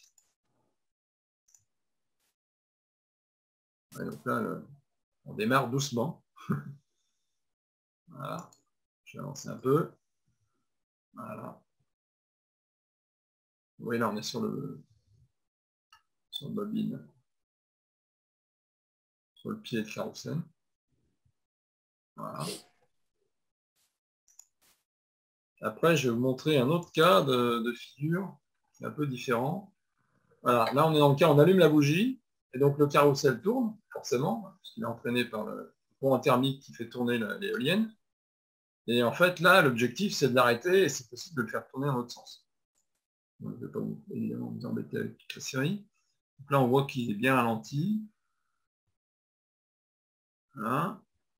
Et donc là, le, on démarre doucement. Voilà. Je vais avancer un peu. Voilà. Oui, là, on est sur le, sur le bobine, sur le pied de carrousel. Voilà. Après, je vais vous montrer un autre cas de, de figure, un peu différent. Voilà, là, on est dans le cas, on allume la bougie, et donc le carrousel tourne, forcément, puisqu'il est entraîné par le courant thermique qui fait tourner l'éolienne. Et en fait, là, l'objectif, c'est de l'arrêter, et c'est possible de le faire tourner dans l'autre sens. Donc, je ne vais pas vous, évidemment vous embêter avec toute la série. Donc là, on voit qu'il est bien ralenti. Voilà.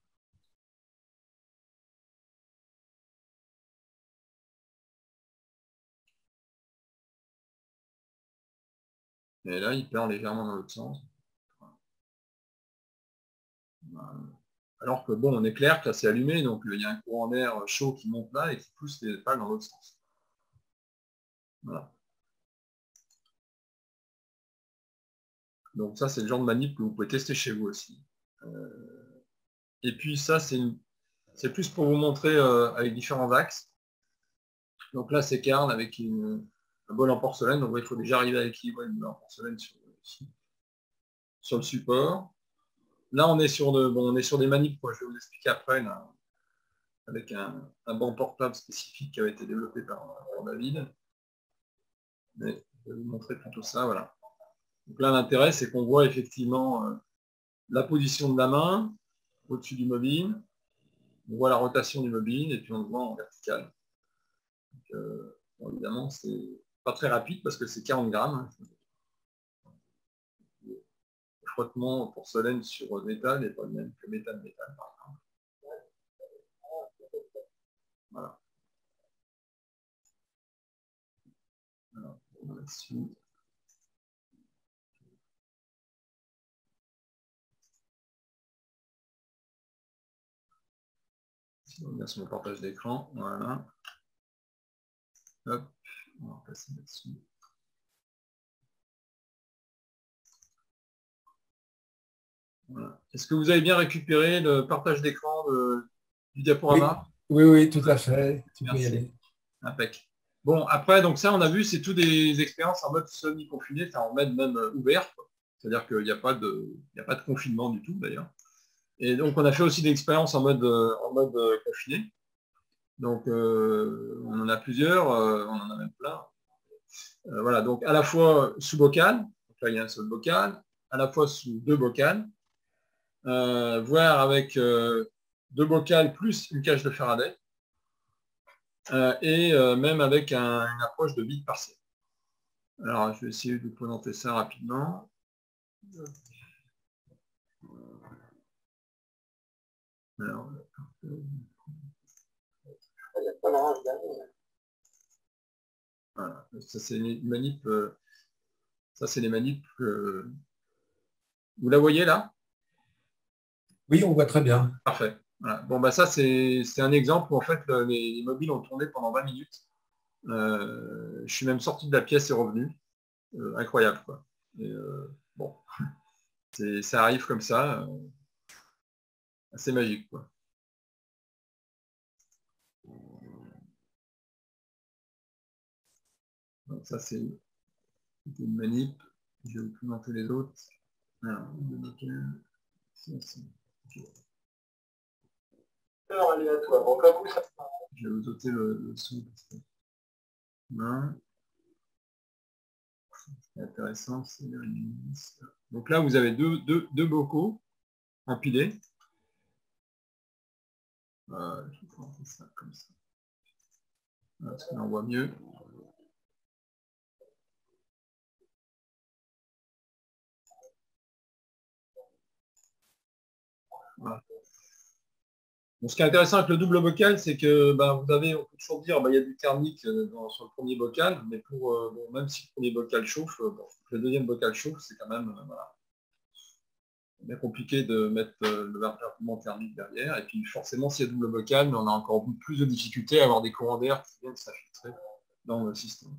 Et là, il perd légèrement dans l'autre sens. Voilà. Alors que bon, on est clair que là c'est allumé, donc il y a un courant d'air chaud qui monte là et qui pousse les pales dans l'autre sens. Voilà. Donc ça, c'est le genre de manip que vous pouvez tester chez vous aussi. Euh, et puis ça, c'est une... plus pour vous montrer euh, avec différents axes. Donc là, c'est Karl avec une... un bol en porcelaine. Donc il faut déjà arriver à équilibrer une bol en porcelaine sur, sur le support. Là, on est sur, de... bon, on est sur des manips, quoi. Je vais vous expliquer après, là, avec un, un banc portable spécifique qui avait été développé par, par David. Mais je vais vous montrer plutôt ça, voilà. Donc là, l'intérêt, c'est qu'on voit effectivement euh, la position de la main au-dessus du mobile, on voit la rotation du mobile, et puis on le voit en vertical. Donc, euh, bon, évidemment, c'est pas très rapide parce que c'est quarante grammes. Le frottement en porcelaine sur métal n'est pas le même que métal-métal, par exemple. Voilà. Alors, on va là-dessus. On revient sur mon partage d'écran. Voilà. Hop, on va passer là-dessus. Voilà. Est-ce que vous avez bien récupéré le partage d'écran du diaporama? Oui, oui, oui, tout à fait. Tu Merci. peux y aller. Impec. Bon, après, donc ça, on a vu, c'est tout des expériences en mode semi-confiné, en mode même ouvert. C'est-à-dire qu'il n'y a, pas de, il n'y a pas de confinement du tout, d'ailleurs. Et donc, on a fait aussi des expériences en mode, en mode confiné. Donc, euh, on en a plusieurs, euh, on en a même plein. Euh, voilà, donc à la fois sous bocal, donc là, il y a un seul bocal, à la fois sous deux bocals, euh, voire avec euh, deux bocals plus une cage de Faraday. Euh, et euh, même avec un, une approche de vide partiel. Alors, je vais essayer de vous présenter ça rapidement. Alors, voilà. Ça, c'est les manips. Euh, ça, c'est les manips. Euh, vous la voyez là? Oui, on voit très bien. Parfait. Voilà. Bon, bah ça, c'est un exemple où en fait, le, les, les mobiles ont tourné pendant vingt minutes. Euh, je suis même sorti de la pièce et revenu. Euh, incroyable, quoi. Et, euh, bon, ça arrive comme ça. Euh, assez magique, quoi. Donc ça, c'est une manip. Je vais vous présenter les autres. Alors, ça, okay. Je vais vous ôter le, le son. Non. C'est intéressant. Donc là, vous avez deux, deux, deux bocaux empilés. Euh, je vais faire ça comme ça. Parce qu'on en voit mieux. Voilà. Bon, ce qui est intéressant avec le double bocal, c'est que bah, vous avez, on peut toujours dire, bah, il y a du thermique dans, sur le premier bocal, mais pour euh, bon, même si le premier bocal chauffe, euh, bon, le deuxième bocal chauffe, c'est quand même euh, voilà, bien compliqué de mettre euh, le verre thermique derrière. Et puis forcément, s'il y a double bocal, mais on a encore plus de difficultés à avoir des courants d'air qui viennent s'infiltrer dans le système.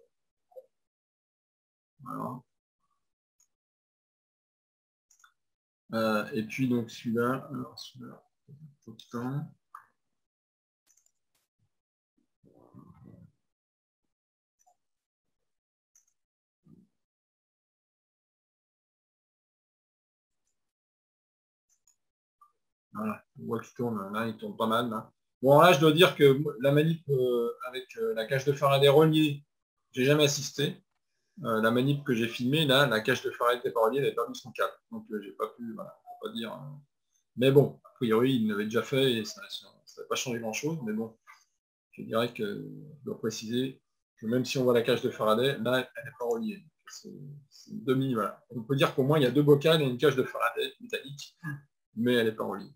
Voilà. Euh, et puis donc celui-là, alors celui-là, autant. Voilà, on voit qu'il tourne, là, il tourne pas mal. Là. Bon, là, je dois dire que la manip euh, avec euh, la cage de Faraday reliée, j'ai jamais assisté. Euh, la manip que j'ai filmée, là, la cage de Faraday n'était pas reliée, elle avait perdu son câble. Donc, euh, j'ai pas pu, voilà, pas dire. Euh... Mais bon, a priori, il l'avait déjà fait et ça n'a pas changé grand-chose. Mais bon, je dirais que je dois préciser que même si on voit la cage de Faraday, là, elle n'est pas reliée. C'est une demi, voilà. On peut dire qu'au moins, il y a deux bocals et une cage de Faraday métallique, mais elle n'est pas reliée.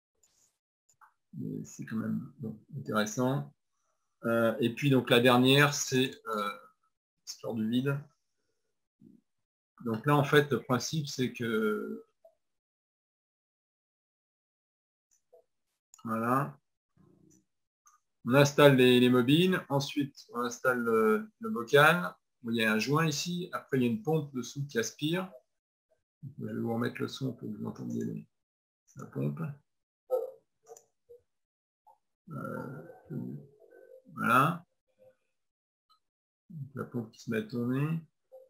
C'est quand même bon, intéressant. Euh, et puis donc la dernière, c'est euh, l'histoire du vide. Donc là, en fait, le principe, c'est que voilà, on installe les, les bobines, ensuite on installe le, le bocal. Il y a un joint ici, après il y a une pompe dessous qui aspire. Je vais vous remettre le son pour que vous entendiez les, la pompe. Euh, voilà. Donc, la pompe qui se met à tourner.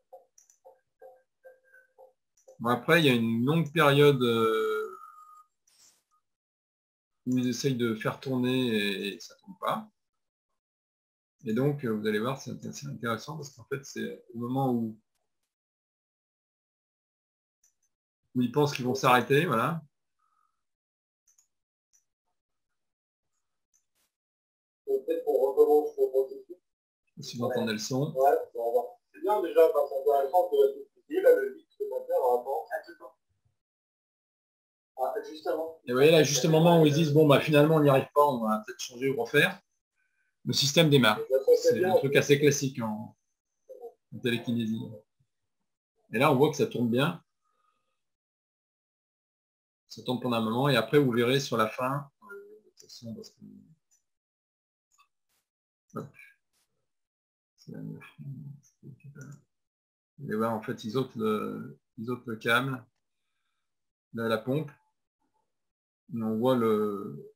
Bon, après, il y a une longue période euh, où ils essayent de faire tourner et ça ne tourne pas. Et donc, vous allez voir, c'est intéressant parce qu'en fait, c'est au moment où, où ils pensent qu'ils vont s'arrêter, voilà. Peut-être qu'on recommence le processus. Si vous entendez le son. Ouais, on va voir. C'est bien déjà, parce que c'est intéressant de expliquer là le vide supplémentaire en rapport à tout le temps. Ah, justement. Et vous voyez là, juste au moment où ils disent, bon, bah finalement, on n'y arrive pas, on va peut-être changer ou refaire, le système démarre. C'est un truc assez classique en, en télékinésie. Et là, on voit que ça tourne bien. Ça tourne pendant un moment, et après, vous verrez sur la fin, euh, parce que... Hop. Vous allez voir, en fait, ils ôtent le, ils ôtent le câble de la pompe. Et on voit le,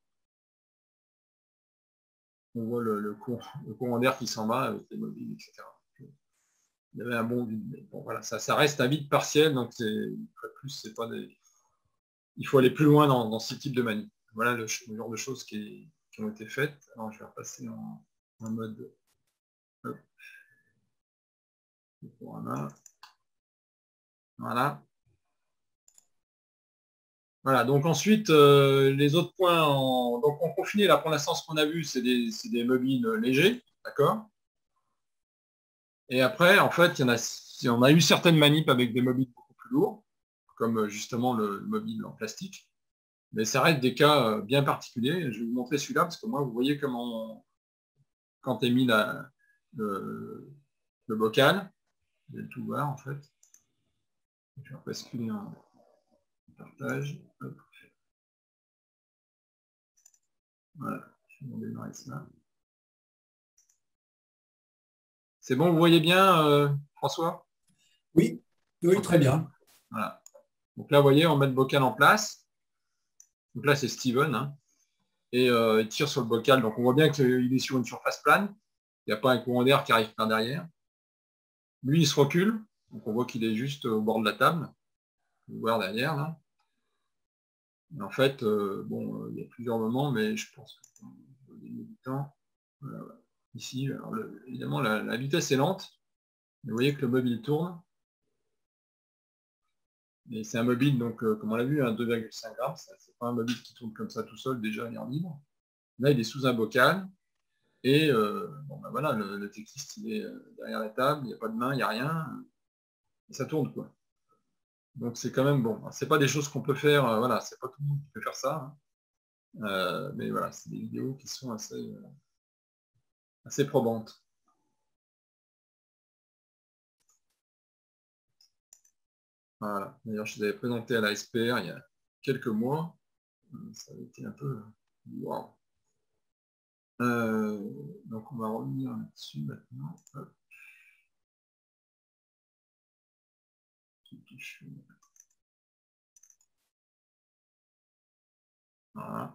on voit le, le, courant, le courant d'air qui s'en va avec les mobiles, et cetera. Il y avait un bon vide. Bon, voilà, ça, ça reste un vide partiel, donc c'est plus, c'est pas des. Il faut aller plus loin dans, dans ce type de manip. Voilà le, le genre de choses qui, qui ont été faites. Alors je vais repasser en, en mode. Hop. Voilà. Voilà, donc ensuite, euh, les autres points, en... donc en confiné, là pour l'instant, ce qu'on a vu, c'est des, des mobiles légers, d'accord. Et après, en fait, il y en a, on a eu certaines manips avec des mobiles beaucoup plus lourds, comme justement le, le mobile en plastique. Mais ça reste des cas bien particuliers. Je vais vous montrer celui-là, parce que moi, vous voyez comment, quand tu as mis la, le, le bocal, je vais tout voir en fait. Je vais basculer en partage. Hop. Voilà, je vais démarrer ça. C'est bon, vous voyez bien, euh, François? Oui, oui, très bien. Voilà. Donc là, vous voyez, on met le bocal en place. Donc là, c'est Steven. Hein. Et euh, il tire sur le bocal. Donc on voit bien qu'il est sur une surface plane. Il n'y a pas un courant d'air qui arrive par derrière. Lui, il se recule. Donc on voit qu'il est juste au bord de la table. Vous voir derrière, là. Et en fait, euh, bon, euh, il y a plusieurs moments, mais je pense que du temps. Voilà, voilà. ici, alors le, évidemment, la, la vitesse est lente. Mais vous voyez que le mobile tourne. Et c'est un mobile, donc, euh, comme on l'a vu, à deux virgule cinq grammes. C'est pas un mobile qui tourne comme ça tout seul, déjà, il est en libre. Là, il est sous un bocal. Et euh, bon, ben voilà, le, le textiste, il est derrière la table, il n'y a pas de main, il n'y a rien. Et ça tourne, quoi. Donc c'est quand même bon. C'est pas des choses qu'on peut faire, euh, voilà, c'est pas tout le monde qui peut faire ça. Hein. Euh, mais voilà, c'est des vidéos qui sont assez, euh, assez probantes. Voilà. D'ailleurs, je les avais présenté à la S P R il y a quelques mois. Ça avait été un peu wow. Euh, donc on va revenir là-dessus maintenant. Hop. Voilà.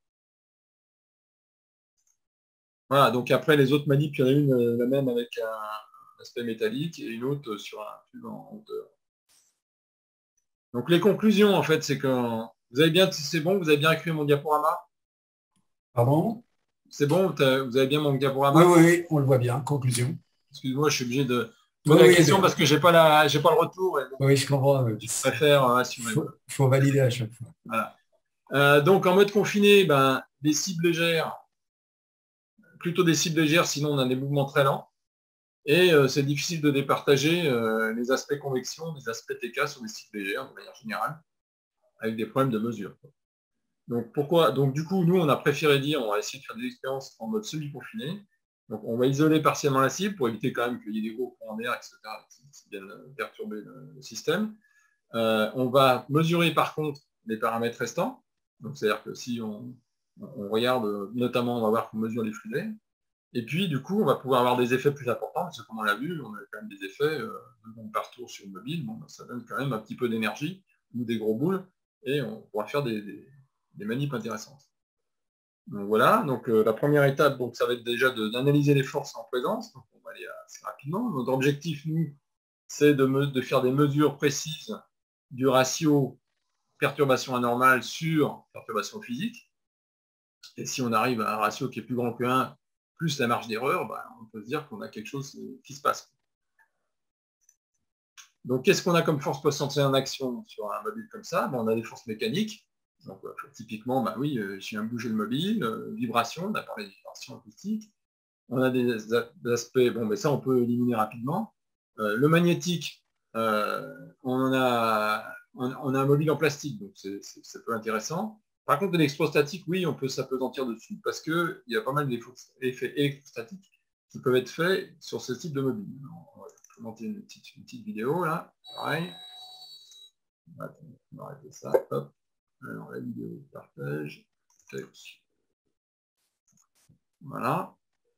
Voilà, donc après les autres manips, il y en a une euh, la même avec un, un aspect métallique et une autre sur un tube en hauteur. Donc les conclusions, en fait, c'est que vous avez bien, c'est bon, vous avez bien écrit mon diaporama. Pardon? C'est bon, vous avez bien mon diaporama? Oui, oui, oui, on le voit bien. Conclusion. Excuse-moi, je suis obligé de poser Oui, la oui, question mais... parce que j'ai pas la, j'ai pas le retour. Et donc, oui, je comprends. je préfère euh, assumer. Il faut, faut valider à chaque fois. Voilà. Euh, donc en mode confiné, ben, des cibles légères, plutôt des cibles légères, sinon on a des mouvements très lents. Et euh, c'est difficile de départager euh, les aspects convection, les aspects T K sur des cibles légères de manière générale, avec des problèmes de mesure. Donc pourquoi? Donc du coup, nous, on a préféré dire, on va essayer de faire des expériences en mode semi-confiné. Donc on va isoler partiellement la cible pour éviter quand même qu'il y ait des gros courants d'air, et cetera, qui, qui viennent perturber le, le système. Euh, on va mesurer par contre les paramètres restants. Donc c'est-à-dire que si on, on regarde, notamment, on va voir qu'on mesure les flux d'air. Et puis, du coup, on va pouvoir avoir des effets plus importants, parce que comme on l'a vu, on a quand même des effets euh, de bombe par tour sur le mobile. Bon, ça donne quand même un petit peu d'énergie, ou des gros boules, et on pourra faire des, des, des manips intéressantes. Donc voilà, donc euh, la première étape, donc, ça va être déjà d'analyser les forces en présence. Donc on va aller assez rapidement. Notre objectif, nous, c'est de, de faire des mesures précises du ratio perturbation anormale sur perturbation physique. Et si on arrive à un ratio qui est plus grand que un, plus la marge d'erreur, bah, on peut se dire qu'on a quelque chose qui se passe. Donc, qu'est-ce qu'on a comme force potentielle en action sur un mobile comme ça? Bah, on a des forces mécaniques. Donc, euh, typiquement, bah, oui, euh, je viens de bouger le mobile, euh, vibration, on a parlé de vibration acoustique. On a des, des aspects, bon, mais ça, on peut éliminer rapidement. Euh, le magnétique, euh, on, a, on, on a un mobile en plastique, donc c'est peu intéressant. Par contre, l'électrostatique, oui, on peut s'apesantir dessus parce qu'il y a pas mal d'effets électrostatiques qui peuvent être faits sur ce type de mobile. Alors, on va commenter une petite, une petite vidéo là, pareil. Attends, on va arrêter ça. Hop. Alors, la vidéo partage. Voilà.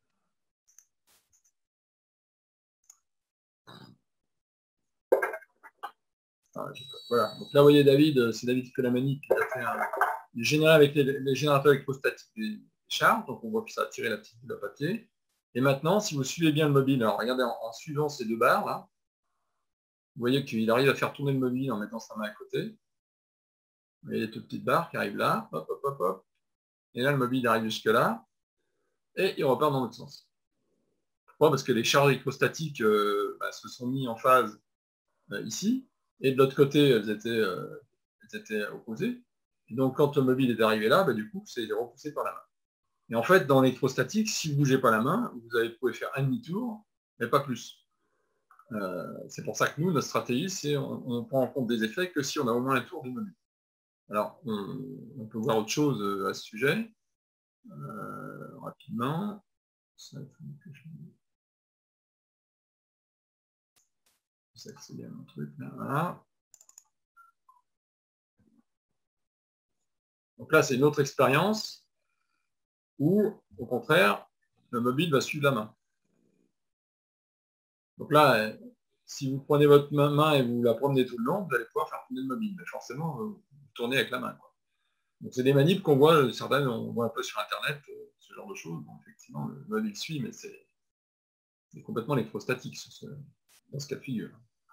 Voilà. Donc là, vous voyez David, c'est David Colamani qui a fait un, il est généré avec les, les générateurs électrostatiques des charges, donc on voit que ça a tiré la petite boule à papier. Et maintenant, si vous suivez bien le mobile, alors regardez en, en suivant ces deux barres là, vous voyez qu'il arrive à faire tourner le mobile en mettant sa main à côté. Vous voyez les toutes petites barres qui arrivent là, hop, hop, hop, hop. Et là, le mobile arrive jusque là, et il repart dans l'autre sens. Pourquoi? Parce que les charges électrostatiques euh, bah, se sont mis en phase euh, ici, et de l'autre côté, elles étaient, euh, elles étaient opposées. Et donc, quand le mobile est arrivé là, bah, du coup, c'est repoussé par la main. Et en fait, dans l'électrostatique, si vous ne bougez pas la main, vous avez, pouvez faire un demi-tour, mais pas plus. Euh, c'est pour ça que nous, notre stratégie, c'est on, on prend en compte des effets que si on a au moins un tour du mobile. Alors, on, on peut voir autre chose à ce sujet. Euh, rapidement. Ça, je vais accéder à mon truc là. Voilà. Donc là, c'est une autre expérience où, au contraire, le mobile va suivre la main. Donc là, si vous prenez votre main et vous la promenez tout le long, vous allez pouvoir faire tourner le mobile. Mais forcément, vous tournez avec la main. Quoi. Donc c'est des manips qu'on voit, certaines, on voit un peu sur Internet, ce genre de choses. Bon, effectivement, le mobile suit, mais c'est complètement électrostatique ce, dans ce cas de figure.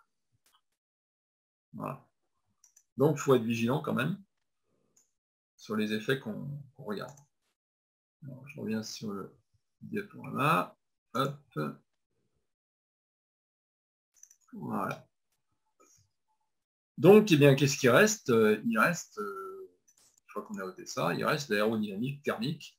Voilà. Donc, il faut être vigilant quand même sur les effets qu'on qu'on regarde. Alors, je reviens sur le diaporama. Hop. Voilà. Donc, eh bien, qu'est-ce qui reste? Il reste, euh, une fois qu'on a noté ça, il reste l'aérodynamique thermique.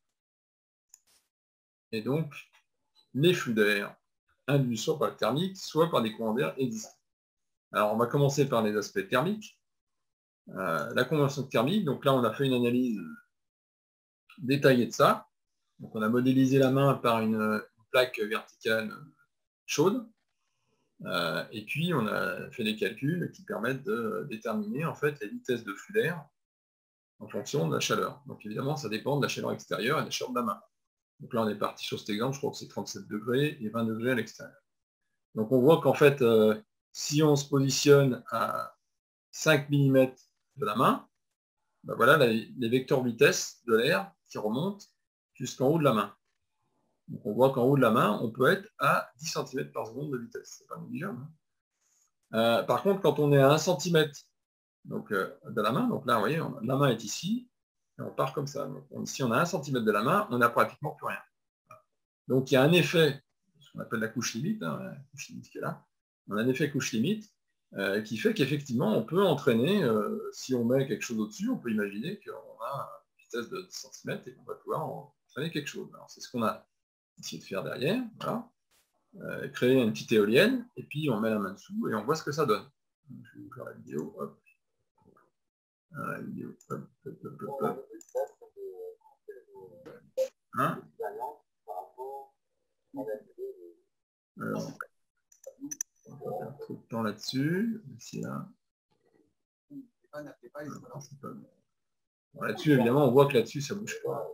Et donc, les flux d'air induits soit par le thermique, soit par des courants d'air existants. Alors, on va commencer par les aspects thermiques. Euh, la conversion thermique, donc là, on a fait une analyse détaillée de ça. Donc, on a modélisé la main par une, une plaque verticale chaude. Euh, et puis, on a fait des calculs qui permettent de déterminer en fait les vitesses de flux d'air en fonction de la chaleur. Donc, évidemment, ça dépend de la chaleur extérieure et de la chaleur de la main. Donc là, on est parti sur cet exemple, je crois que c'est trente-sept degrés et vingt degrés à l'extérieur. Donc, on voit qu'en fait, euh, si on se positionne à cinq millimètres de la main, ben voilà les, les vecteurs vitesse de l'air qui remontent jusqu'en haut de la main. Donc, on voit qu'en haut de la main, on peut être à dix centimètres par seconde de vitesse. C'est pas négligeable. Hein. Euh, par contre, quand on est à un centimètre donc, euh, de la main, donc là, vous voyez, on, la main est ici, et on part comme ça. Donc, on, si on a un centimètre de la main, on n'a pratiquement plus rien. Donc, il y a un effet, ce qu'on appelle la couche limite, hein, la couche limite qui est là. On a un effet couche limite euh, qui fait qu'effectivement, on peut entraîner, euh, si on met quelque chose au-dessus, on peut imaginer qu'on a une vitesse de dix centimètres et qu'on va pouvoir entraîner quelque chose. Alors, c'est ce qu'on a essayé de faire derrière. Voilà. Euh, créer une petite éolienne, et puis on met la main dessous, et on voit ce que ça donne. Donc, je vais vous faire la vidéo. Hop. La vidéo. Hop, hop, hop, hop, hop. Hein Alors, on va perdre trop de temps là-dessus. Là. Bon, là-dessus, évidemment, on voit que là-dessus, ça ne bouge pas.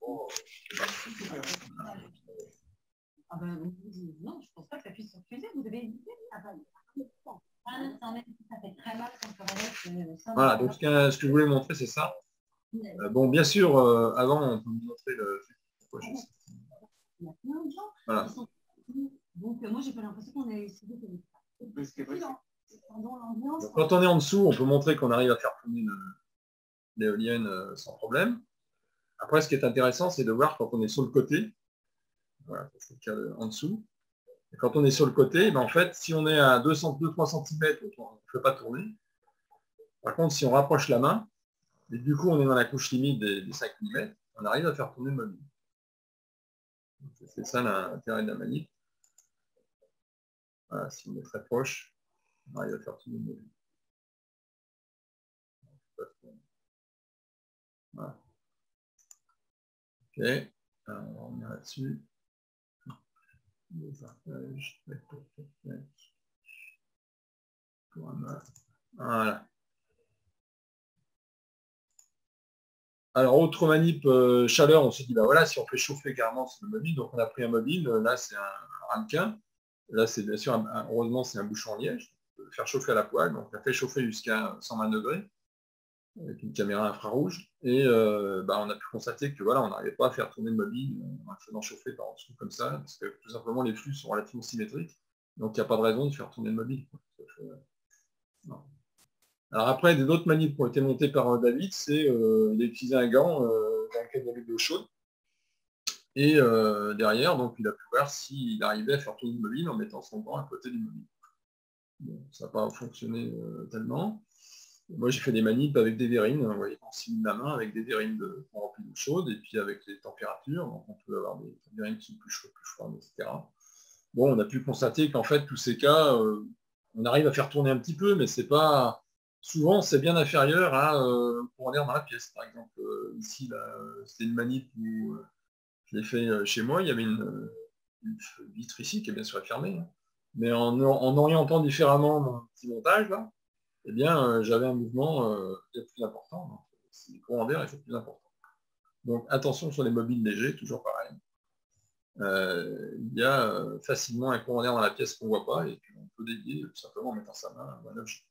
Ah ben, non, je ne pense pas que ça puisse refuser. Vous avez une idée? Ah ben, ça fait très mal quand on voilà, donc ce que, ce que je voulais montrer, c'est ça. Euh, bon, bien sûr, euh, avant, on peut vous montrer le... Voilà. Donc, moi, j'ai pas l'impression qu'on ait essayé de... Donc, quand on est en dessous, on peut montrer qu'on arrive à faire tourner l'éolienne euh, sans problème. Après, ce qui est intéressant, c'est de voir quand on est sur le côté. Voilà, c'est le cas en dessous. Et quand on est sur le côté, ben en fait, si on est à deux trois centimètres, on ne fait pas tourner. Par contre, si on rapproche la main, et du coup, on est dans la couche limite des, des cinq millimètres, on arrive à faire tourner le mobile. C'est ça l'intérêt de la manip. Voilà, si on est très proche, on arrive à faire tourner le mobile. Voilà. Ok, alors on va revenir là-dessus. Les partages. Voilà. Alors, autre manip euh, chaleur, on s'est dit, bah voilà, si on fait chauffer carrément sur le mobile, donc on a pris un mobile, là c'est un, un ramequin, là c'est bien sûr, un, un, heureusement c'est un bouchon en liège, on peut le faire chauffer à la poêle, donc on a fait chauffer jusqu'à cent vingt degrés, avec une caméra infrarouge, et euh, bah, on a pu constater que voilà, on n'arrivait pas à faire tourner le mobile en faisant chauffer par en dessous comme ça, parce que tout simplement les flux sont relativement symétriques, donc il n'y a pas de raison de faire tourner le mobile. Non. Alors après, d'autres manips qui ont été montées par David, c'est euh, il a utilisé un gant euh, dans lequel il y avait de l'eau chaude, et euh, derrière, donc il a pu voir s'il arrivait à faire tourner le mobile en mettant son gant à côté du mobile. Bon, ça n'a pas fonctionné euh, tellement. Moi, j'ai fait des manips avec des verrines, vous voyez, on simule la main avec des verrines de, remplies d'eau chaude, et puis avec les températures, donc on peut avoir des verrines qui sont plus chaudes, plus froides, et cetera. Bon, on a pu constater qu'en fait, tous ces cas, euh, on arrive à faire tourner un petit peu, mais c'est pas... Souvent, c'est bien inférieur à euh, courant d'air dans la pièce. Par exemple, euh, ici, c'était une manip où euh, je l'ai fait euh, chez moi, il y avait une, une vitre ici qui est bien sûr fermée, hein. Mais en, en orientant différemment mon petit montage, là, eh bien, euh, j'avais un mouvement euh, plus important. Le courant d'air est plus important. Donc, attention sur les mobiles légers, toujours pareil. Euh, il y a euh, facilement un courant d'air dans la pièce qu'on ne voit pas, et puis on peut dévier tout simplement en mettant sa main à un objet.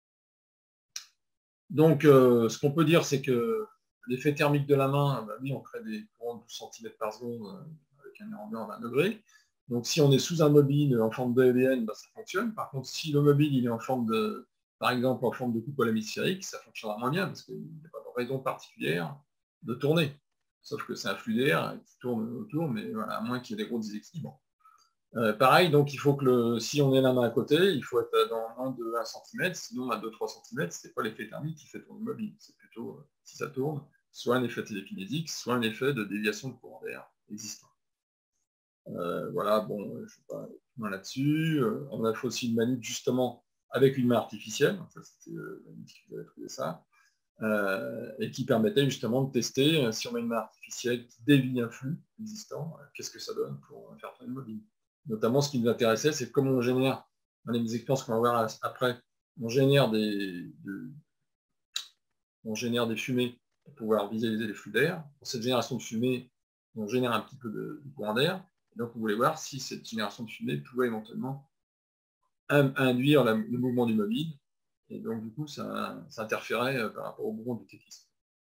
Donc, euh, ce qu'on peut dire, c'est que l'effet thermique de la main, bah oui, on crée des courants de douze centimètres par seconde euh, avec un air ambiant à vingt degrés. Donc, si on est sous un mobile en forme d'éolienne, bah, ça fonctionne. Par contre, si le mobile il est en forme de, par exemple, en forme de coupole hémisphérique, ça fonctionnera moins bien parce qu'il n'y a pas de raison particulière de tourner. sauf que c'est un flux d'air qui tourne autour, mais voilà, à moins qu'il y ait des gros déséquilibres. Euh, pareil, donc il faut que le, si on est la main à côté, il faut être dans un de un centimètre, sinon à deux trois centimètres, c'est pas l'effet thermique qui fait tourner le mobile, c'est plutôt, euh, si ça tourne, soit un effet télékinésique, soit un effet de déviation de courant d'air existant. Euh, voilà, bon, je ne sais pas loin là-dessus. Euh, on a fait aussi une manip justement avec une main artificielle, ça c'était euh, la manip qui avait trouvé ça, euh, et qui permettait justement de tester euh, si on met une main artificielle qui dévie un flux existant, euh, qu'est-ce que ça donne pour faire tourner le mobile. Notamment, ce qui nous intéressait, c'est comment on génère, dans les expériences qu'on va voir après, on génère des, de, on génère des fumées pour pouvoir visualiser les flux d'air. Pour cette génération de fumée, on génère un petit peu de, de courant d'air. Donc, on voulait voir si cette génération de fumée pouvait éventuellement induire la, le mouvement du mobile. Et donc, du coup, ça, ça interférait par rapport au mouvement du téquiste.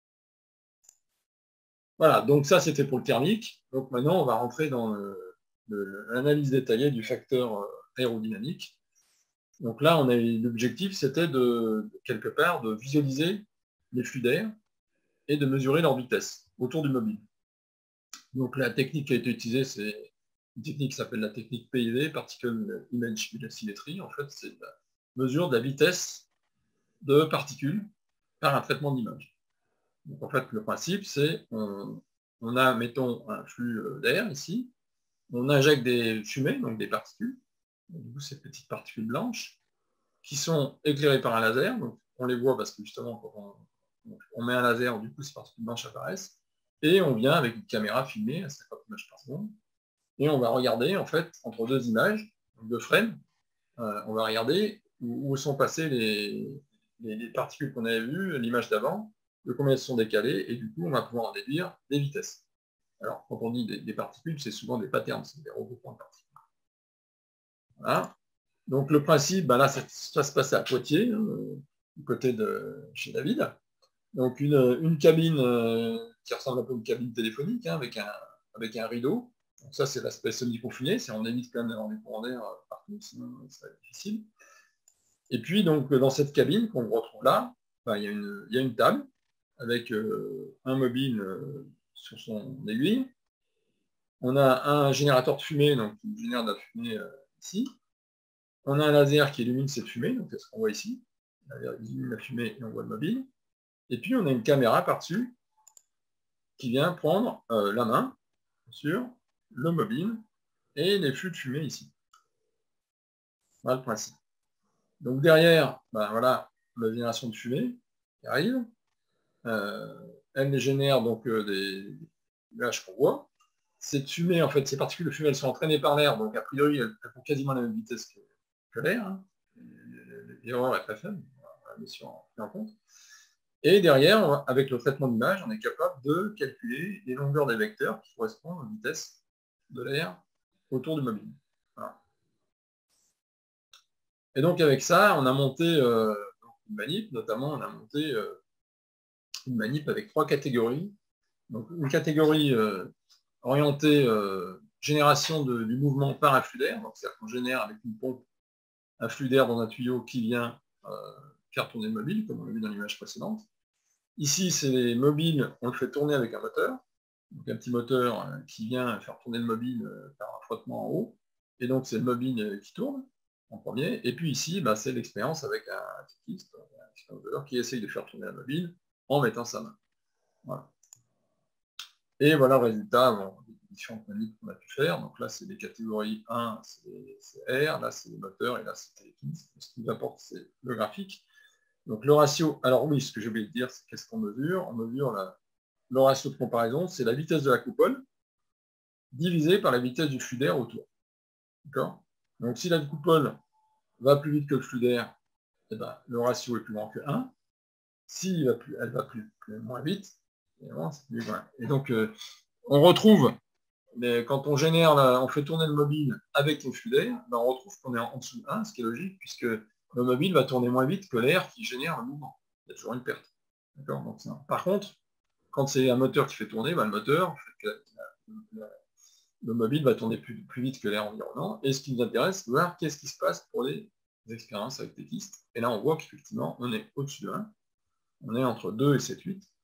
Voilà, donc ça, c'était pour le thermique. Donc maintenant, on va rentrer dans l'analyse détaillée du facteur aérodynamique. Donc là, on a l'objectif, c'était de, quelque part, de visualiser les flux d'air et de mesurer leur vitesse autour du mobile. Donc la technique qui a été utilisée, c'est une technique qui s'appelle la technique P I V, Particle Image Velocity. En fait, c'est la mesure de la vitesse de particules par un traitement d'image. Donc en fait, le principe, c'est on, on a, mettons, un flux d'air ici, on injecte des fumées, donc des particules, donc, du coup, ces petites particules blanches, qui sont éclairées par un laser, donc on les voit parce que justement, quand on, on met un laser, du coup, ces particules blanches apparaissent, et on vient avec une caméra filmée à cinquante images par seconde, et on va regarder, en fait, entre deux images, deux frames, euh, on va regarder où, où sont passées les, les, les particules qu'on avait vues, l'image d'avant, de combien elles sont décalées, et du coup, on va pouvoir en déduire des vitesses. Alors, quand on dit des, des particules, c'est souvent des patterns, c'est des regroupements de particules. Voilà. Donc, le principe, ben là, ça, ça se passait à Poitiers, hein, du côté de chez David. Donc, une, une cabine euh, qui ressemble un peu à une cabine téléphonique, hein, avec, un, avec un rideau. Donc, ça, c'est l'aspect semi-confiné, c'est on évite quand même d'avoir des courants d'air partout, sinon ça va être difficile. Et puis, donc, dans cette cabine qu'on retrouve là, ben, il y a une, il y a une table avec euh, un mobile euh, sur son aiguille. On a un générateur de fumée, donc qui génère de la fumée euh, ici. On a un laser qui illumine cette fumée, donc c'est ce qu'on voit ici. Il illumine la fumée et on voit le mobile. Et puis on a une caméra par-dessus qui vient prendre euh, la main sur le mobile et les flux de fumée ici. Voilà le principe. Donc derrière, ben voilà, la génération de fumée qui arrive. Euh, elle génère donc euh, des nuages qu'on voit. Cette fumée, en fait, ces particules de fumée, elles sont entraînées par l'air, donc a priori, elles font quasiment la même vitesse que, que l'air. Hein. L'erreur est très faible, on l'a mis en compte. Et derrière, on, avec le traitement d'image, on est capable de calculer les longueurs des vecteurs qui correspondent aux vitesses de l'air autour du mobile. Voilà. Et donc avec ça, on a monté euh, une manip, notamment on a monté euh, une manip avec trois catégories. Donc une catégorie euh, orientée euh, génération de, du mouvement par un flux d'air, donc c'est-à-dire qu'on génère avec une pompe un flux d'air dans un tuyau qui vient euh, faire tourner le mobile, comme on l'a vu dans l'image précédente. Ici, c'est les mobiles, on le fait tourner avec un moteur, donc un petit moteur euh, qui vient faire tourner le mobile euh, par un frottement en haut, et donc c'est le mobile euh, qui tourne en premier, et puis ici, bah, c'est l'expérience avec un techiste, un expérimenteur qui essaye de faire tourner le mobile en mettant sa main. Voilà. Et voilà le résultat, bon, des différentes manips qu'on a pu faire. Donc là, c'est les catégories un, c'est R, là, c'est les moteurs, et là, c'est télékinèse. Ce qui nous apporte, c'est le graphique. Donc le ratio, alors oui, ce que j'ai oublié de dire, c'est qu'est-ce qu'on mesure? On mesure la, le ratio de comparaison, c'est la vitesse de la coupole divisée par la vitesse du flux d'air autour. D'accord? Donc si la coupole va plus vite que le flux d'air, eh ben, le ratio est plus grand que un. Si va plus, elle va plus, plus moins vite, et donc, euh, on retrouve, mais quand on génère, la, on fait tourner le mobile avec le flux d'air, ben on retrouve qu'on est en, en dessous de un, ce qui est logique, puisque le mobile va tourner moins vite que l'air qui génère le mouvement. Il y a toujours une perte. Donc, par contre, quand c'est un moteur qui fait tourner, ben le moteur, la, la, le mobile va tourner plus, plus vite que l'air environnant. Et ce qui nous intéresse, c'est de voir qu'est-ce qui se passe pour les expériences avec des pistes. Et là, on voit qu'effectivement, on est au-dessus de un. On est entre deux et sept virgule huit.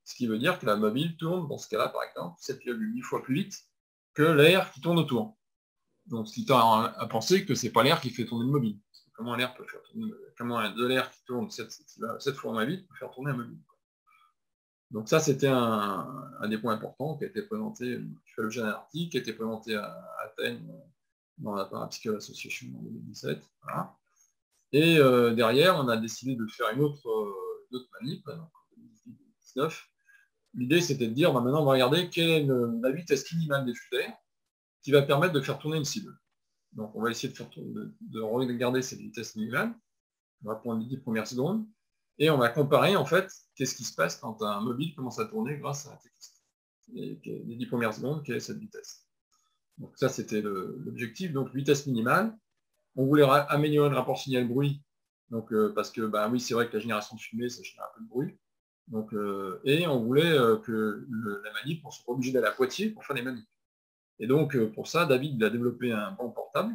Ce qui veut dire que la mobile tourne, dans ce cas-là, par exemple, sept virgule huit fois plus vite que l'air qui tourne autour. Donc, ce qui tend à, à penser que ce n'est pas l'air qui fait tourner le mobile. Comment l'air peut faire tourner, comment de l'air qui tourne sept fois moins vite peut faire tourner un mobile. Donc ça, c'était un, un des points importants qui a été présenté, je fais l'objet d'un article, qui a été présenté à, à Athènes dans la Parapsychological Association en deux mille dix-sept. Voilà. Et euh, derrière, on a décidé de faire une autre, euh, une autre manip, donc en deux mille dix-neuf. L'idée, c'était de dire, bah, maintenant, on va regarder quelle est le, la vitesse minimale des flux d'air qui va permettre de faire tourner une cible. Donc, on va essayer de, faire tourner, de, de regarder cette vitesse minimale. On va prendre les dix premières secondes. Et on va comparer, en fait, qu'est-ce qui se passe quand un mobile commence à tourner grâce à un texte. Et les dix premières secondes, quelle est cette vitesse. Donc ça, c'était l'objectif. Donc, vitesse minimale. On voulait améliorer le rapport signal-bruit. Donc, euh, parce que, bah oui, c'est vrai que la génération de fumée, ça génère un peu de bruit. Donc, euh, et on voulait euh, que le, la manip, on soit obligé d'aller à Poitiers pour faire les manips. Et donc, euh, pour ça, David a développé un banc portable.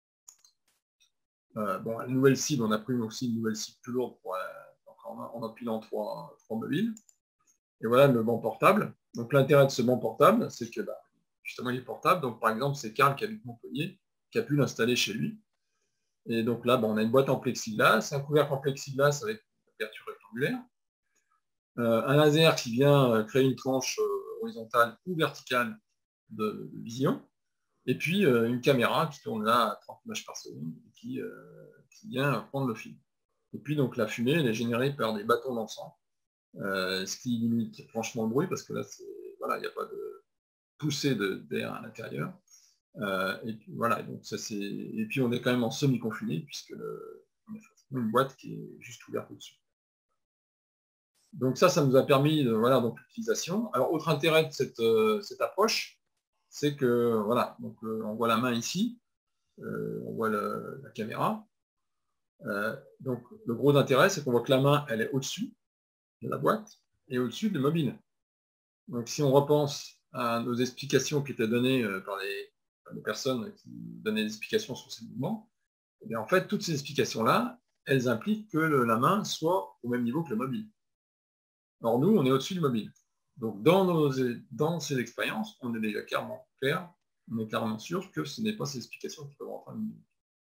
Euh, bon, la nouvelle cible, on a pris aussi une nouvelle cible plus lourde pour, euh, en, en empilant trois, trois mobiles. Et voilà le banc portable. Donc, l'intérêt de ce banc portable, c'est que, bah, justement, il est portable. Donc, par exemple, c'est Karl qui habite Montpellier, qui a pu l'installer chez lui. Et donc là, bah, on a une boîte en plexiglas, un couvercle en plexiglas avec une aperture rectangulaire. Euh, un laser qui vient créer une tranche euh, horizontale ou verticale de, de vision, et puis euh, une caméra qui tourne là à trente images par seconde et qui, euh, qui vient prendre le film. Et puis donc la fumée, elle est générée par des bâtons d'encens, euh, ce qui limite franchement le bruit parce que là, voilà, il n'y a pas de poussée d'air à l'intérieur. Euh, et puis voilà, donc ça c'est. Et puis on est quand même en semi-confiné puisque le... on a une boîte qui est juste ouverte au-dessus. Donc ça, ça nous a permis de, voilà, donc l'utilisation. Alors, autre intérêt de cette, euh, cette approche, c'est que, voilà, donc euh, on voit la main ici, euh, on voit le, la caméra. Euh, donc, le gros intérêt, c'est qu'on voit que la main, elle est au-dessus de la boîte et au-dessus du mobile. Donc, si on repense à nos explications qui étaient données euh, par, les, par les personnes qui donnaient des explications sur ces mouvements, eh bien, en fait, toutes ces explications-là, elles impliquent que le, la main soit au même niveau que le mobile. Alors nous, on est au-dessus du mobile. Donc dans, nos, dans ces expériences, on est déjà clairement clair, on est clairement sûr que ce n'est pas ces explications qui peuvent rentrer en ligne.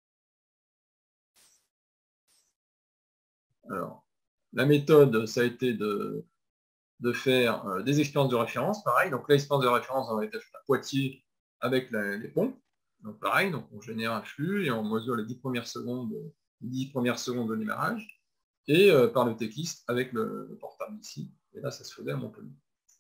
Alors, la méthode, ça a été de, de faire euh, des expériences de référence, pareil. Donc l'expérience de référence, on a été faite à Poitiers avec la, les ponts. Donc pareil, donc on génère un flux et on mesure les dix premières secondes, les dix premières secondes de démarrage, et euh, par le techiste avec le, le portable ici. Et là, ça se faisait à Montpellier.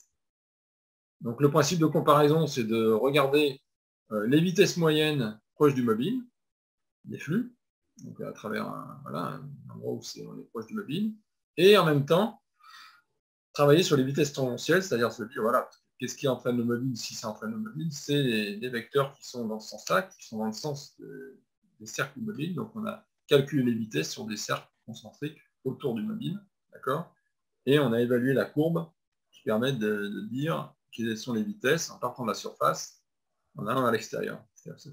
Donc le principe de comparaison, c'est de regarder euh, les vitesses moyennes proches du mobile, des flux, donc à travers un, voilà, un endroit où c'est, on est proche du mobile, et en même temps, travailler sur les vitesses tendancielles, c'est-à-dire se dire, voilà, qu'est-ce qui entraîne le mobile? Si ça entraîne le mobile, c'est les, les vecteurs qui sont dans ce sens-là, qui sont dans le sens de, des cercles mobiles. Donc on a calculé les vitesses sur des cercles concentriques autour du mobile, d'accord? Et on a évalué la courbe qui permet de, de dire quelles sont les vitesses en partant de la surface en allant à l'extérieur.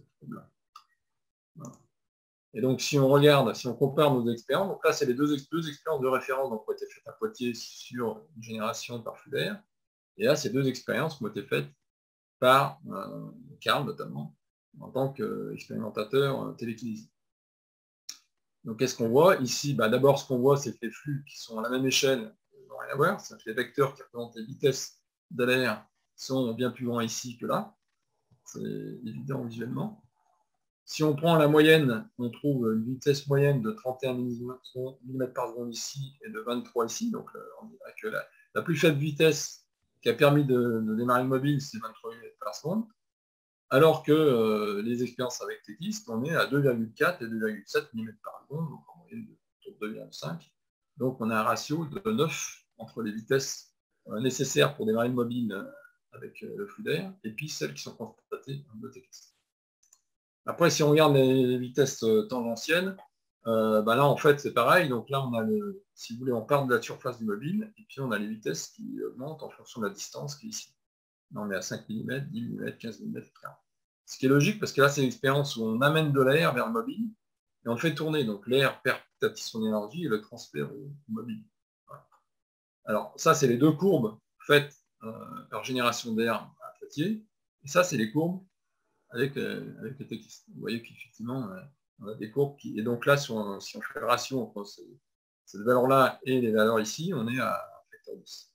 Voilà. Et donc, si on regarde, si on compare nos expériences, donc là, c'est les deux, deux expériences de référence qui ont été faites à Poitiers sur une génération par flux d'air. Et là, c'est deux expériences qui ont été faites par euh, Karl, notamment, en tant qu'expérimentateur euh, télékinésie. Donc, qu'est-ce qu'on voit ici? Bah, d'abord, ce qu'on voit, c'est que les flux qui sont à la même échelle n'ont rien à voir. C'est-à-dire que les vecteurs qui représentent les vitesses de l'air sont bien plus grands ici que là. C'est évident visuellement. Si on prend la moyenne, on trouve une vitesse moyenne de trente et un millimètres par seconde ici et de vingt-trois ici. Donc, on dirait que la, la plus faible vitesse qui a permis de, de démarrer le mobile, c'est vingt-trois millimètres par seconde. Alors que euh, les expériences avec Techist, on est à deux virgule quatre et deux virgule sept millimètres par seconde, donc en moyenne de deux virgule cinq. Donc, on a un ratio de neuf entre les vitesses euh, nécessaires pour démarrer le mobile euh, avec euh, le flux d'air et puis celles qui sont constatées en de Techist. Après, si on regarde les vitesses tangentielles, euh, bah là, en fait, c'est pareil. Donc là, on a le, si vous voulez, on part de la surface du mobile, et puis on a les vitesses qui augmentent en fonction de la distance qui est ici. Là, on est à cinq millimètres, dix millimètres, quinze millimètres, et cetera. Ce qui est logique, parce que là, c'est une expérience où on amène de l'air vers le mobile, et on le fait tourner. Donc l'air perd petit à petit son énergie et le transfère au mobile. Voilà. Alors, ça, c'est les deux courbes faites euh, par génération d'air à Poitiers. Et ça, c'est les courbes avec, euh, avec les techistes. Vous voyez qu'effectivement, euh, on a des courbes qui... Et donc là, si on, si on fait le ratio entre ces, cette valeur-là et les valeurs ici, on est à un facteur dix.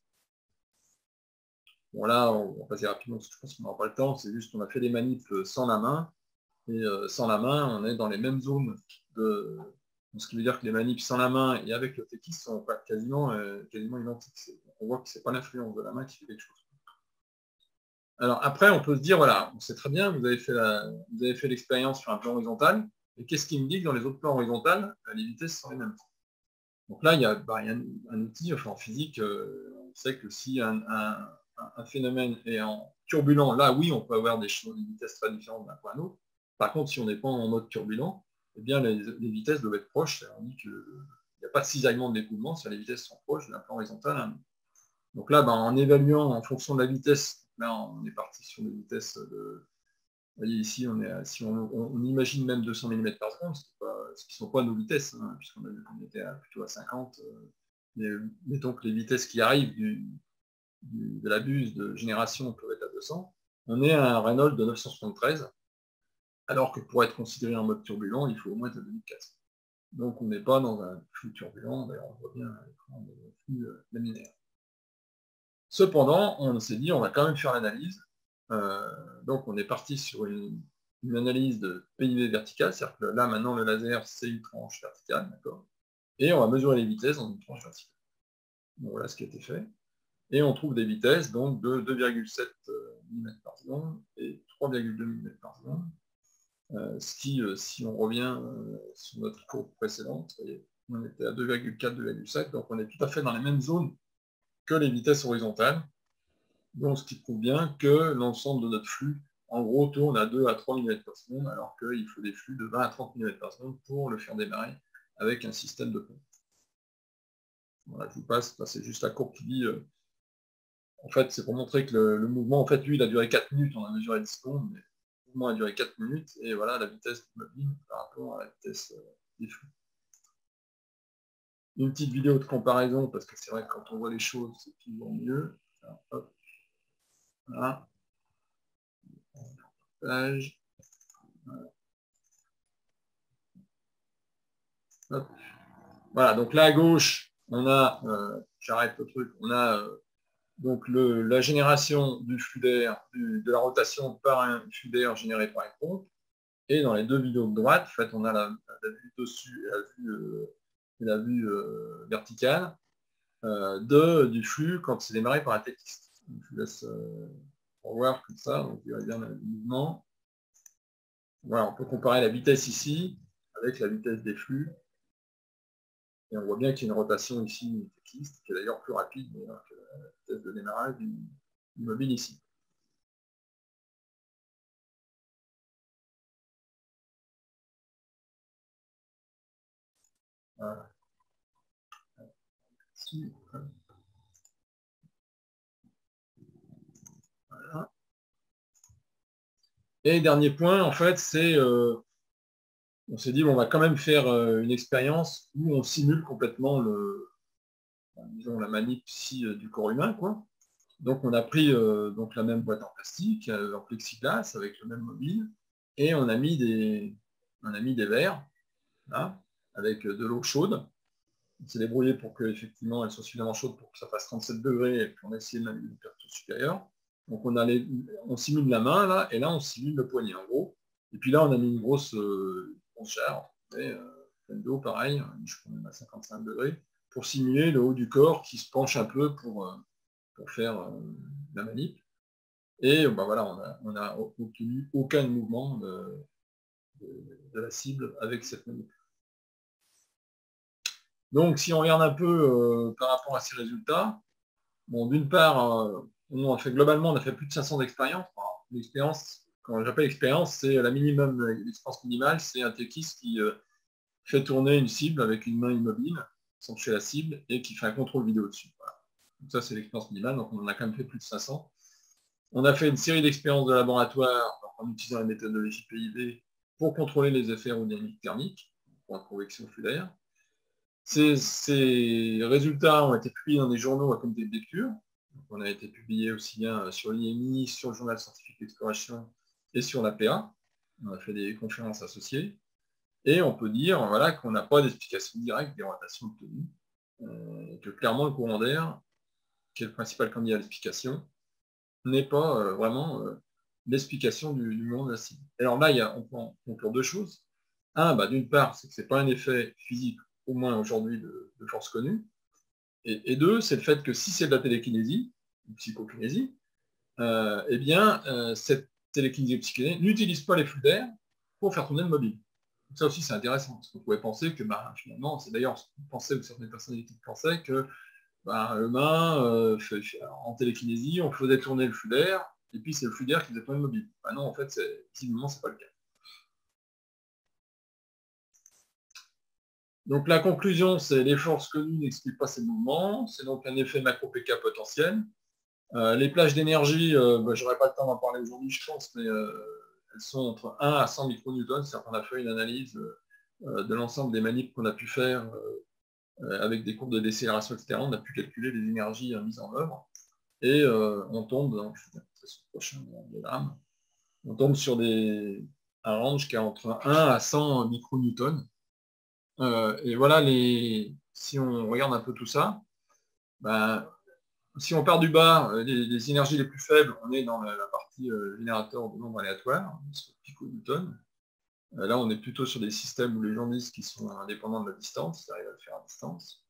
Bon, là, on va passer rapidement, parce que je pense qu'on n'aura pas le temps. C'est juste qu'on a fait des manips sans la main. Et euh, sans la main, on est dans les mêmes zones de... Ce qui veut dire que les manips sans la main et avec le techiste sont quasiment, euh, quasiment identiques. On voit que ce n'est pas l'influence de la main qui fait quelque chose. Alors après, on peut se dire, voilà, on sait très bien, vous avez fait la, vous avez fait l'expérience sur un plan horizontal, et qu'est-ce qui me dit que dans les autres plans horizontaux, les vitesses sont les mêmes? Donc là, il y a, bah, il y a un, un outil, enfin en physique, euh, on sait que si un, un, un phénomène est en turbulent, là oui, on peut avoir des, choses, des vitesses très différentes d'un point à l'autre. Par contre, si on n'est pas en mode turbulent, eh bien les, les vitesses doivent être proches. On dit qu'il n'y a pas de cisaillement de l'écoulement si les vitesses sont proches d'un plan horizontal. Donc là, bah, en évaluant en fonction de la vitesse, là on est parti sur des vitesses de... Vous voyez ici, on est à, si on, on, on imagine même deux cents millimètres par seconde, ce qui ne sont pas nos vitesses, hein, puisqu'on était à, plutôt à cinquante. Euh, mais mettons que les vitesses qui arrivent du, du, de la buse de génération peuvent être à deux cents. On est à un Reynolds de neuf cent soixante-treize. Alors que pour être considéré en mode turbulent, il faut au moins être à deux mille quatre cents. Donc on n'est pas dans un flux turbulent, d'ailleurs on voit bien à l'écran de flux euh, laminaire. Cependant, on s'est dit, on va quand même faire l'analyse. Euh, donc on est parti sur une, une analyse de P I V verticale, c'est-à-dire que là maintenant le laser c'est une tranche verticale, d'accord. Et on va mesurer les vitesses dans une tranche verticale. Donc voilà ce qui a été fait. Et on trouve des vitesses donc de deux virgule sept millimètres par seconde et trois virgule deux millimètres par seconde. Euh, ce qui, euh, si on revient euh, sur notre courbe précédente, voyez, on était à deux virgule quatre, deux virgule cinq, donc on est tout à fait dans les mêmes zones que les vitesses horizontales. Donc ce qui prouve bien que l'ensemble de notre flux, en gros, tourne à deux à trois millimètres par seconde, alors qu'il faut des flux de vingt à trente millimètres par seconde pour le faire démarrer avec un système de pompe. Voilà, je vous passe, c'est juste la courbe qui dit... Euh, en fait, c'est pour montrer que le, le mouvement, en fait, lui, il a duré quatre minutes, on a mesuré dix secondes, mais le mouvement a duré quatre minutes, et voilà la vitesse du mobile par rapport à la vitesse euh, des flux. Une petite vidéo de comparaison, parce que c'est vrai que quand on voit les choses, c'est toujours mieux. Alors, hop. Voilà. Page. Voilà. Hop. Voilà, donc là à gauche, on a, euh, j'arrête le truc, on a euh, donc le, la génération du flux d'air, de la rotation par un flux d'air généré par une pompe. Et dans les deux vidéos de droite, en fait, on a la, la vue dessus et la vue, euh, et la vue euh, verticale euh, de, du flux quand c'est démarré par un techiste. Je vous laisse euh, revoir comme ça, donc il y a bien le mouvement. Voilà, on peut comparer la vitesse ici avec la vitesse des flux. Et on voit bien qu'il y a une rotation ici techiste, qui est d'ailleurs plus rapide que la vitesse de démarrage du, du mobile ici. Voilà. Voilà. Et dernier point, en fait, c'est euh, on s'est dit, bon, on va quand même faire euh, une expérience où on simule complètement le, disons, la manip ici, euh, du corps humain, quoi. Donc on a pris euh, donc la même boîte en plastique, euh, en plexiglas, avec le même mobile, et on a mis des, on a mis des verres, là, avec de l'eau chaude. On s'est débrouillé pour qu'effectivement elle soit suffisamment chaude pour que ça fasse trente-sept degrés, et puis on a essayé de mettre une température supérieure. Donc on, a les, on simule la main, là, et là on simule le poignet, en gros. Et puis là on a mis une grosse, euh, grosse jarre, et euh, pleine d'eau, pareil, je crois même à cinquante-cinq degrés, pour simuler le haut du corps qui se penche un peu pour, euh, pour faire euh, la manip. Et bah, voilà, on n'a obtenu aucun mouvement de, de, de la cible avec cette manip. Donc, si on regarde un peu euh, par rapport à ces résultats, bon, d'une part, euh, on a fait globalement, on a fait plus de cinq cents expériences. L'expérience, quand j'appelle expérience, c'est la minimum, l'expérience minimale, c'est un techiste qui euh, fait tourner une cible avec une main immobile, sans toucher la cible, et qui fait un contrôle vidéo dessus. Voilà. Donc ça, c'est l'expérience minimale, donc on en a quand même fait plus de cinq cents. On a fait une série d'expériences de laboratoire en utilisant la méthodologie P I V pour contrôler les effets aérodynamiques thermiques, pour la convection flux d'air. Ces, ces résultats ont été publiés dans des journaux à comité de lecture. on a été publié aussi bien sur l'I M I, sur le journal scientifique d'exploration et sur l'A P A. On a fait des conférences associées. Et on peut dire voilà, qu'on n'a pas d'explication directe des rotations obtenues. Euh, que clairement, le courant d'air, qui est le principal candidat à l'explication, n'est pas euh, vraiment euh, l'explication du, du mouvement de la cible. Alors là, il y a, on peut en conclure deux choses. Un, bah, d'une part, c'est que ce n'est pas un effet physique, au moins aujourd'hui, de, de force connue. Et, et deux, c'est le fait que si c'est de la télékinésie, ou psychokinésie, euh, eh bien, euh, cette télékinésie ou psychokinésie n'utilise pas les flux d'air pour faire tourner le mobile. Donc ça aussi, c'est intéressant, parce qu'on pouvait penser que, bah, finalement, c'est d'ailleurs ce qu'on pensait, ou certaines personnalités pensaient que bah, l'humain, euh, en télékinésie, on faisait tourner le flux d'air, et puis c'est le flux d'air qui faisait tourner le mobile. Bah non, en fait, visiblement, c'est pas le cas. Donc la conclusion, c'est les forces connues n'expliquent pas ces mouvements, c'est donc un effet macro-P K potentiel. Euh, les plages d'énergie, euh, bah, j'aurais pas le temps d'en parler aujourd'hui, je pense, mais euh, elles sont entre un à cent micronewtons, c'est-à-dire qu'on a fait une analyse euh, de l'ensemble des manips qu'on a pu faire euh, avec des courbes de décélération, et cetera. On a pu calculer les énergies euh, mises en œuvre, et euh, on tombe, donc, je vais sur le prochain diagramme, on tombe sur des, un range qui est entre un à cent micronewtons. Euh, et voilà, les, si on regarde un peu tout ça, ben, si on part du bas, les, les énergies les plus faibles, on est dans la, la partie euh, générateur de nombres aléatoires, piconewton. Euh, là, on est plutôt sur des systèmes où les gens disent qu'ils sont indépendants de la distance, ils arrivent à le faire à distance.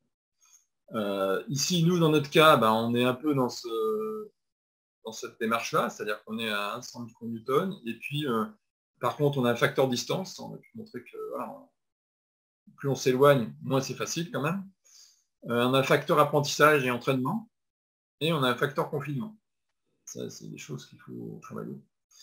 Euh, ici, nous, dans notre cas, ben, on est un peu dans, ce, dans cette démarche-là, c'est-à-dire qu'on est à cent micronewtons, et puis, euh, par contre, on a un facteur distance, on a pu montrer que voilà, plus on s'éloigne, moins c'est facile quand même. Euh, on a un facteur apprentissage et entraînement, et on a un facteur confinement. Ça, c'est des choses qu'il faut travailler.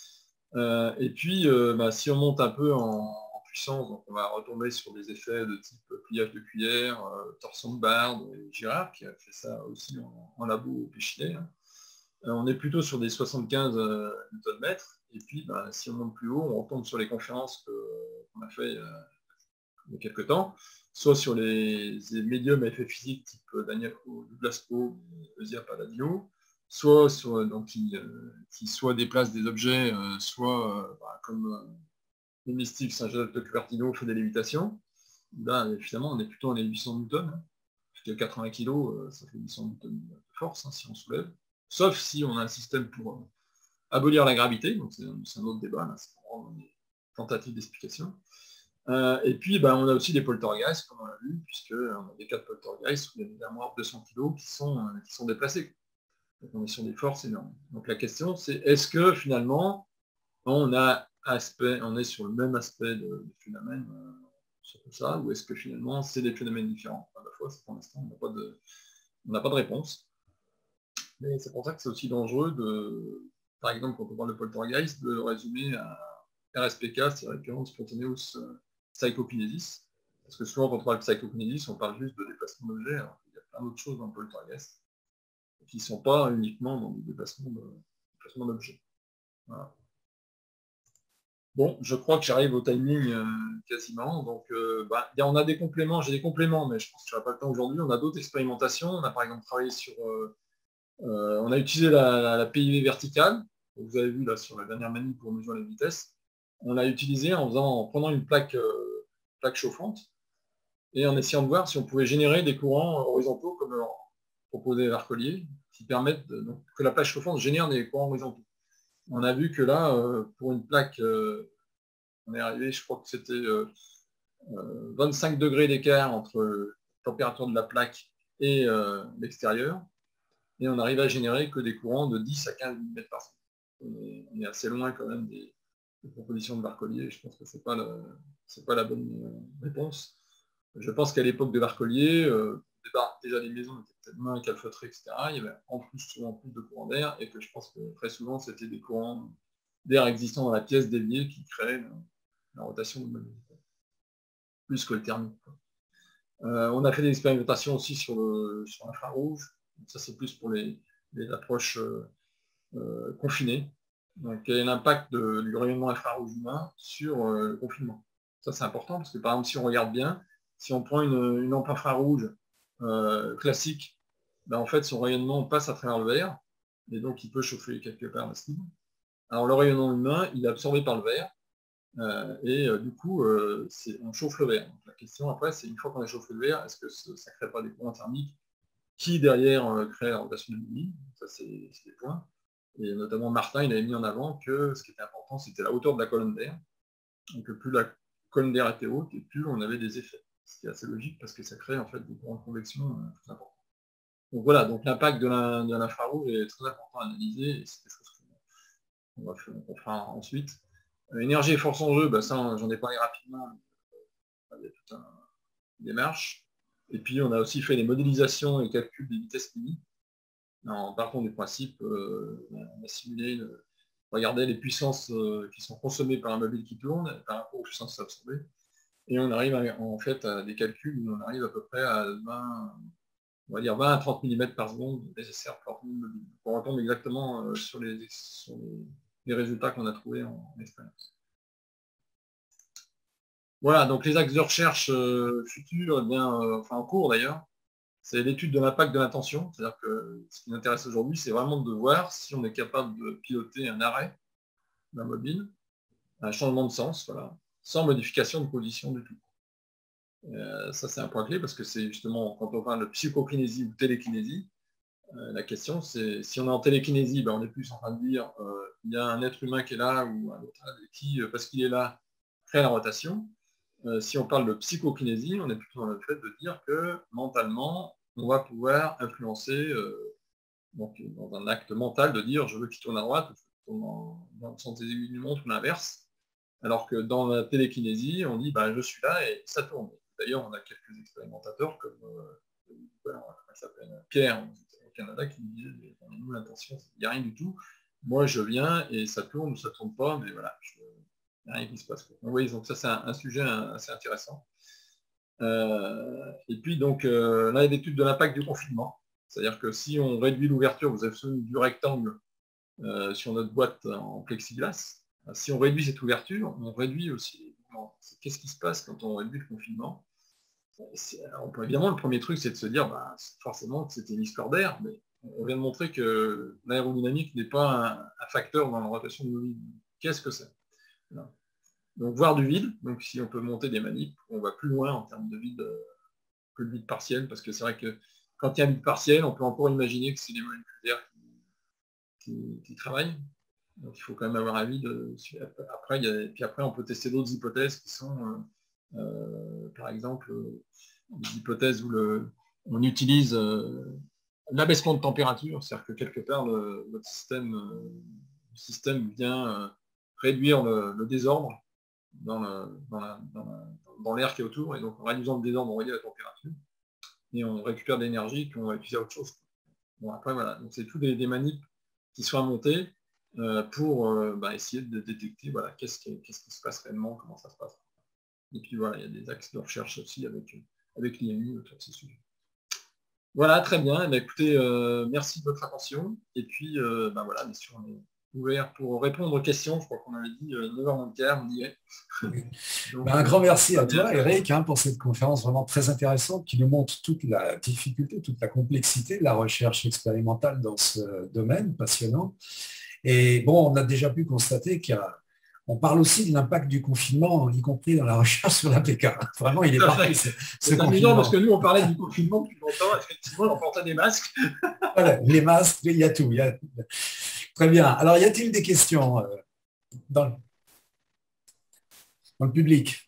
Euh, et puis, euh, bah, si on monte un peu en, en puissance, donc on va retomber sur des effets de type pliage de cuillère, euh, torsion de barde, et Girard qui a fait ça aussi en, en labo au Péchinet. Hein. Euh, on est plutôt sur des soixante-quinze euh, newton-mètres. Et puis, bah, si on monte plus haut, on retombe sur les conférences qu'on a fait euh, il y a quelques temps, soit sur les, les médiums à effet physique type Daniel Blasco, Eusia Palladio, soit sur, donc, qui, euh, qui soit déplacent des objets, euh, soit euh, bah, comme euh, les mystiques Saint-Joseph de Cupertino fait des lévitations. Là, finalement, on est plutôt dans les huit cents newtons. Hein. Jusqu'à quatre-vingts kilos, euh, ça fait huit cents newtons de force hein, si on soulève. Sauf si on a un système pour euh, abolir la gravité, donc c'est un autre débat, c'est pour une tentative d'explication. Euh, et puis, ben, on a aussi des poltergeists, comme on l'a vu, puisqu'on a des cas de poltergeists où il y a des armoires de deux cents kilos qui sont, euh, qui sont déplacés. Donc, on est sur des forces énormes. Donc, la question, c'est est-ce que finalement, on a aspect, on est sur le même aspect de, de phénomène euh, sur tout ça, ou est-ce que finalement, c'est des phénomènes différents? À la fois, pour l'instant, on n'a pas de, on n'a pas de réponse. Mais c'est pour ça que c'est aussi dangereux de, par exemple, quand on parle de poltergeist, de le résumer à R S P K, c'est récurrent spontaneous psychokinésis, parce que souvent quand on parle de psychokinésis, on parle juste de déplacement d'objets, alors il y a plein d'autres choses dans le poltergeist qui ne sont pas uniquement dans le déplacement d'objets. Voilà. Bon, je crois que j'arrive au timing euh, quasiment, donc euh, bah, on a des compléments, j'ai des compléments, mais je pense que je n'aurai pas le temps aujourd'hui. On a d'autres expérimentations, on a par exemple travaillé sur, euh, euh, on a utilisé la, la, la P I V verticale, vous avez vu là sur la dernière manip pour mesurer la vitesse. On l'a utilisé en, faisant, en prenant une plaque, euh, plaque chauffante et en essayant de voir si on pouvait générer des courants horizontaux comme euh, proposé Varcollier, qui permettent de, donc, que la plaque chauffante génère des courants horizontaux. On a vu que là, euh, pour une plaque, euh, on est arrivé, je crois que c'était euh, euh, vingt-cinq degrés d'écart entre la température de la plaque et euh, l'extérieur, et on arrive à générer que des courants de dix à quinze millimètres par seconde. On est, on est assez loin quand même des les propositions de Varcollier, je pense que ce n'est pas, pas la bonne réponse. Je pense qu'à l'époque de Varcollier, euh, déjà les maisons étaient peut-être moins calfeutrées, et cetera. Il y avait en plus souvent plus de courants d'air, et que je pense que très souvent c'était des courants d'air existants dans la pièce déviée qui créaient la, la rotation de magnétisme, plus que le thermique. Euh, on a fait des expérimentations aussi sur l'infrarouge, ça c'est plus pour les, les approches euh, euh, confinées. Donc, quel est l'impact du rayonnement infrarouge humain sur euh, le confinement? Ça, c'est important, parce que par exemple, si on regarde bien, si on prend une, une lampe infrarouge euh, classique, ben, en fait, son rayonnement passe à travers le verre, et donc il peut chauffer quelque part la cime. Alors le rayonnement humain, il est absorbé par le verre, euh, et euh, du coup, euh, on chauffe le verre. Donc, la question après, c'est une fois qu'on a chauffé le verre, est-ce que ça ne crée pas des courants thermiques qui derrière euh, crée la rotation de l'I? Ça, c'est des points. Et notamment Martin, il avait mis en avant que ce qui était important, c'était la hauteur de la colonne d'air. Donc plus la colonne d'air était haute, et plus on avait des effets. Ce qui est assez logique parce que ça crée en fait des courants de convection euh, très importants. Donc voilà, donc l'impact de l'infrarouge est très important à analyser, et c'est des choses qu'on va faire, on fera ensuite. Euh, énergie et force en jeu, bah, ça j'en ai parlé rapidement, euh, il y a toute un, une démarche. Et puis on a aussi fait les modélisations et calculs des vitesses limites. En partant du principe, euh, on a simulé, euh, regardez les puissances euh, qui sont consommées par un mobile qui tourne par rapport aux puissances absorbées. Et on arrive à, en fait à des calculs où on arrive à peu près à vingt, on va dire vingt à trente millimètres par seconde nécessaires pour une mobile. On retombe exactement euh, sur, les, sur les, les résultats qu'on a trouvés en, en expérience. Voilà, donc les axes de recherche euh, futurs, eh bien, euh, enfin en cours d'ailleurs, c'est l'étude de l'impact de l'intention. C'est-à-dire que ce qui nous intéresse aujourd'hui, c'est vraiment de voir si on est capable de piloter un arrêt d'un mobile, un changement de sens, voilà, sans modification de position du tout. Euh, ça, c'est un point clé parce que c'est justement, quand on parle de psychokinésie ou télékinésie, euh, la question, c'est si on est en télékinésie, ben, on est plus en train de dire euh, il y a un être humain qui est là ou un autre qui, parce qu'il est là, crée la rotation. Euh, si on parle de psychokinésie, on est plutôt dans le fait de dire que mentalement, on va pouvoir influencer, euh, donc, dans un acte mental, de dire je veux qu'il tourne à droite, dans, dans le sens des aiguilles du montre ou l'inverse. Alors que dans la télékinésie, on dit bah, je suis là et ça tourne. D'ailleurs, on a quelques expérimentateurs comme euh, voilà, s'appelle Pierre au Canada qui nous disait nous l'intention, il n'y a rien du tout. Moi je viens et ça tourne ou ça tourne pas, mais voilà, je, il n'y a rien qui se passe. Donc, oui, donc ça c'est un, un sujet assez intéressant. Euh, et puis donc euh, là, il y a l'étude de l'impact du confinement. C'est-à-dire que si on réduit l'ouverture, vous avez du rectangle euh, sur notre boîte en plexiglas. Si on réduit cette ouverture, on réduit aussi. Qu'est-ce qui se passe quand on réduit le confinement? On peut, évidemment, le premier truc, c'est de se dire, bah, forcément, que c'était une histoire d'air, mais on vient de montrer que l'aérodynamique n'est pas un, un facteur dans la rotation de mobile. Qu'est-ce que c'est? Donc, voir du vide. Donc, si on peut monter des manips, on va plus loin en termes de vide euh, que le vide partiel, parce que c'est vrai que quand il y a un vide partiel, on peut encore imaginer que c'est des molécules d'air qui, qui, qui travaillent. Donc il faut quand même avoir un vide. Après, il y a, puis après, on peut tester d'autres hypothèses qui sont, euh, euh, par exemple, euh, des hypothèses où le, on utilise euh, l'abaissement de température, c'est-à-dire que quelque part, le, notre système, euh, le système vient euh, réduire le, le désordre dans, le, dans, la, dans, la, dans l'air qui est autour, et donc en réduisant le désordre, on réduit la température, et on récupère de l'énergie qu'on va utiliser à autre chose. Bon, après, voilà, donc c'est tous des, des manips qui sont à monter, Euh, pour euh, bah, essayer de détecter voilà, qu'est-ce qui, qu'est-ce qui se passe réellement, comment ça se passe. Et puis voilà, il y a des axes de recherche aussi avec, avec l'I M U autour de ces sujets. Voilà, très bien. Eh bien, écoutez, euh, merci de votre attention. Et puis, euh, bah, voilà, bien sûr, on est ouvert pour répondre aux questions. Je crois qu'on avait dit euh, neuf heures moins le quart, on y est. Donc, bah, un grand merci à toi, Eric, hein, pour cette conférence vraiment très intéressante qui nous montre toute la difficulté, toute la complexité de la recherche expérimentale dans ce domaine passionnant. Et bon, on a déjà pu constater qu'on parle aussi de l'impact du confinement, y compris dans la recherche sur l'A P K. Vraiment, il est parti. C'est amusant parce que nous, on parlait du confinement depuis longtemps. Effectivement, on portait des masques. Voilà, les masques, il y a tout. Il y a... Très bien. Alors, y a-t-il des questions euh, dans, le... dans le public?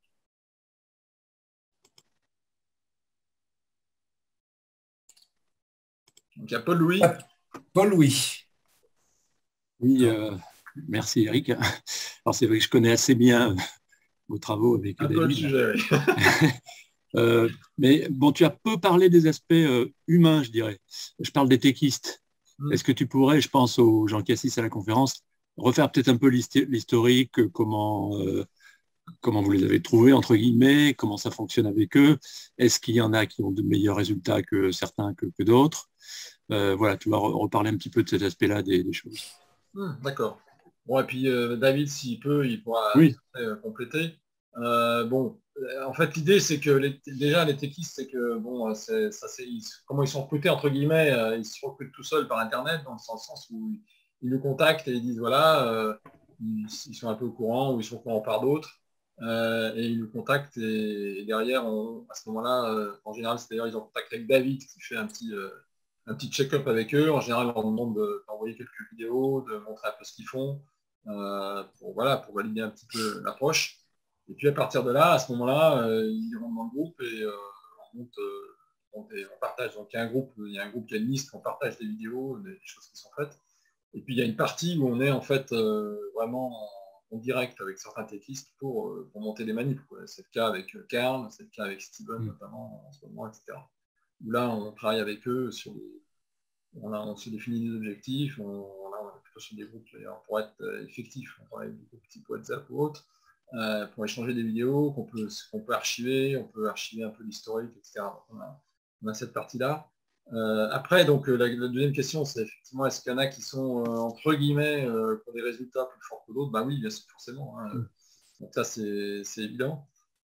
Donc, il y a Paul-Louis. Paul-Louis. Oui, euh, merci Eric. Alors c'est vrai que je connais assez bien vos travaux avec David. euh, mais bon, tu as peu parlé des aspects euh, humains, je dirais. Je parle des techistes. Mm. Est-ce que tu pourrais, je pense aux gens qui assistent à la conférence, refaire peut-être un peu l'historique, comment, euh, comment vous les avez trouvés, entre guillemets, comment ça fonctionne avec eux? Est-ce qu'il y en a qui ont de meilleurs résultats que certains que, que d'autres? euh, Voilà, tu vas reparler un petit peu de cet aspect-là des, des choses. Mmh, d'accord. Bon, et puis euh, David, s'il peut, il pourra oui. euh, compléter. Euh, bon, en fait, l'idée, c'est que les, déjà, les techistes, c'est que, bon, c'est, ça, c'est, ils, comment ils sont recrutés, entre guillemets, euh, ils se recrutent tout seuls par Internet, dans le sens où ils, ils nous contactent et ils disent, voilà, euh, ils, ils sont un peu au courant ou ils sont au courant par d'autres, euh, et ils nous contactent et, et derrière, on, à ce moment-là, euh, en général, c'est d'ailleurs, ils ont contact avec David qui fait un petit, euh, un petit check-up avec eux. En général, on leur demande de, d'envoyer quelques vidéos, de montrer un peu ce qu'ils font, euh, pour, voilà, pour valider un petit peu l'approche. Et puis à partir de là, à ce moment-là, euh, ils rentrent dans le groupe et euh, on, monte, euh, on, on partage. Donc il y a un groupe, il y a un groupe qui a une liste, on partage des vidéos, des choses qui sont faites. Et puis il y a une partie où on est en fait euh, vraiment en, en direct avec certains techistes pour, euh, pour monter des manipes. C'est le cas avec Karl, c'est le cas avec Steven notamment en ce moment, et cetera. Où là on travaille avec eux sur des, on, a, on se définit des objectifs, on, on, a, on est plutôt sur des groupes pour être effectifs, on travaille avec des groupes type WhatsApp ou autres. Euh, pour échanger des vidéos qu'on peut, qu'on peut archiver, on peut archiver un peu l'historique, et cetera. Donc on, a, on a cette partie-là. Euh, après, donc la, la deuxième question, c'est effectivement, est-ce qu'il y en a qui sont, euh, entre guillemets, euh, pour des résultats plus forts que d'autres? Bah oui, bien sûr, forcément. Hein. Mm. Donc ça, c'est évident.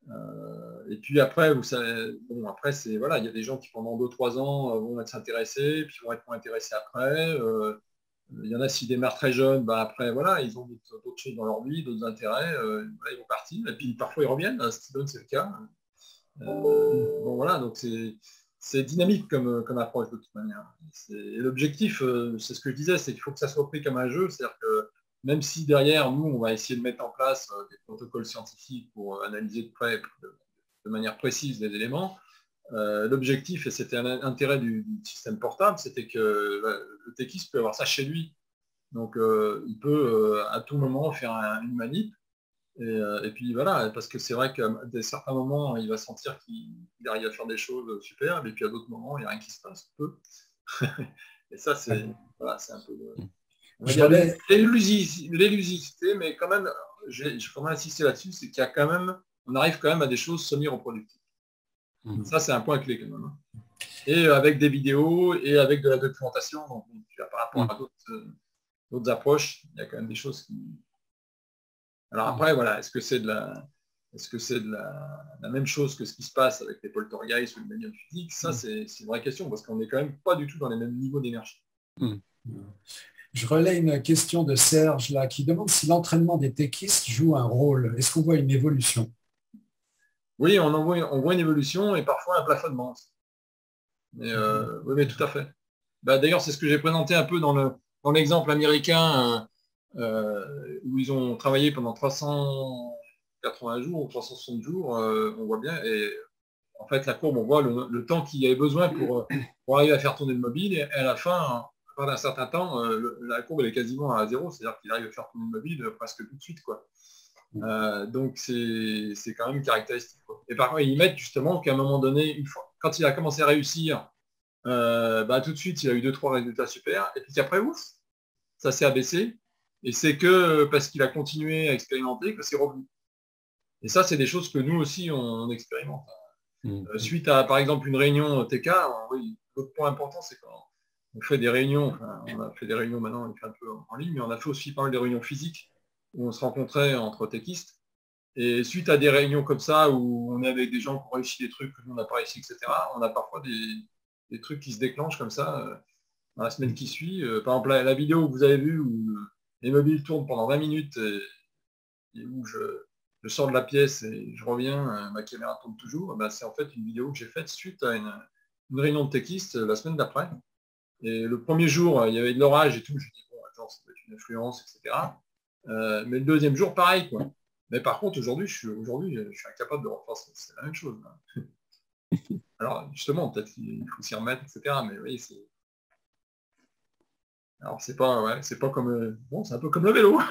Euh, et puis après, vous savez, bon, après, c'est voilà, il y a des gens qui pendant deux trois ans vont être intéressés, puis vont être moins intéressés après. Euh, Il y en a qui démarrent très jeunes, bah après voilà, ils ont d'autres choses dans leur vie, d'autres intérêts, euh, voilà, ils vont partir, et puis parfois ils reviennent, Steven c'est le cas. Euh, bon voilà, donc c'est dynamique comme, comme approche de toute manière. Et l'objectif, euh, c'est ce que je disais, c'est qu'il faut que ça soit pris comme un jeu, c'est-à-dire que même si derrière nous on va essayer de mettre en place euh, des protocoles scientifiques pour euh, analyser de près, de, de manière précise les éléments, Euh, l'objectif, et c'était un intérêt du, du système portable, c'était que le, le techiste peut avoir ça chez lui. Donc euh, il peut euh, à tout moment faire un, une manip. Et, euh, et puis voilà, parce que c'est vrai qu'à certains moments, il va sentir qu'il arrive à faire des choses superbes, et puis à d'autres moments, il n'y a rien qui se passe. Peu. Et ça, c'est voilà, un peu l'élusivité, mais quand même, j'ai vraiment insisté là-dessus, c'est qu'il y a quand même, on arrive quand même à des choses semi-reproductives. Mmh. Ça, c'est un point clé quand même. Hein. Et avec des vidéos et avec de la documentation, donc par rapport mmh. à d'autres euh, approches, il y a quand même des choses qui... Alors après, voilà, est-ce que c'est de la... Est-ce que c'est de la... la même chose que ce qui se passe avec les poltergeists ou le médium physique? Ça, mmh. c'est une vraie question, parce qu'on n'est quand même pas du tout dans les mêmes niveaux d'énergie. Mmh. Je relais une question de Serge là, qui demande si l'entraînement des techistes joue un rôle. Est-ce qu'on voit une évolution? Oui, on, en voit, on voit une évolution et parfois un plafonnement. Mais, euh, oui, mais tout à fait. Bah, d'ailleurs, c'est ce que j'ai présenté un peu dans l'exemple dans américain euh, euh, où ils ont travaillé pendant trois cent quatre-vingts jours ou trois cent soixante jours, euh, on voit bien. Et en fait, la courbe, on voit le, le temps qu'il y avait besoin pour, pour arriver à faire tourner le mobile. Et à la fin, après un certain temps, euh, le, la courbe elle est quasiment à zéro. C'est-à-dire qu'il arrive à faire tourner le mobile presque tout de suite, quoi. Euh, donc c'est quand même caractéristique. Quoi. Et par contre, ils mettent justement qu'à un moment donné, une fois, quand il a commencé à réussir, euh, bah, tout de suite, il a eu deux, trois résultats super, et puis après, ouf, ça s'est abaissé, et c'est que parce qu'il a continué à expérimenter que c'est revenu. Et ça, c'est des choses que nous aussi, on, on expérimente. Mmh. Euh, suite à, par exemple, une réunion T K, oui, l'autre point important, c'est quand on fait des réunions, enfin, on a fait des réunions maintenant, on fait un peu en ligne, mais on a fait aussi pas mal de réunions physiques, où on se rencontrait entre techistes. Et suite à des réunions comme ça, où on est avec des gens qui ont réussi des trucs que nous, on n'a pas réussi, et cetera, on a parfois des, des trucs qui se déclenchent comme ça euh, dans la semaine qui suit. Euh, par exemple, la, la vidéo que vous avez vue, où les mobiles tournent pendant vingt minutes, et, et où je, je sors de la pièce et je reviens, euh, ma caméra tourne toujours, ben, c'est en fait une vidéo que j'ai faite suite à une, une réunion de techistes euh, la semaine d'après. Et le premier jour, il y avait de l'orage et tout, je me dis, bon, attends, ça doit être une influence, et cetera. Euh, mais le deuxième jour, pareil, quoi. Mais par contre, aujourd'hui, je suis aujourd'hui, je suis incapable de refaire, c'est la même chose. Là. Alors, justement, peut-être qu'il faut s'y remettre, et cetera. Mais oui, c'est. Alors, c'est pas, ouais, c'est pas comme. Bon, c'est un peu comme le vélo.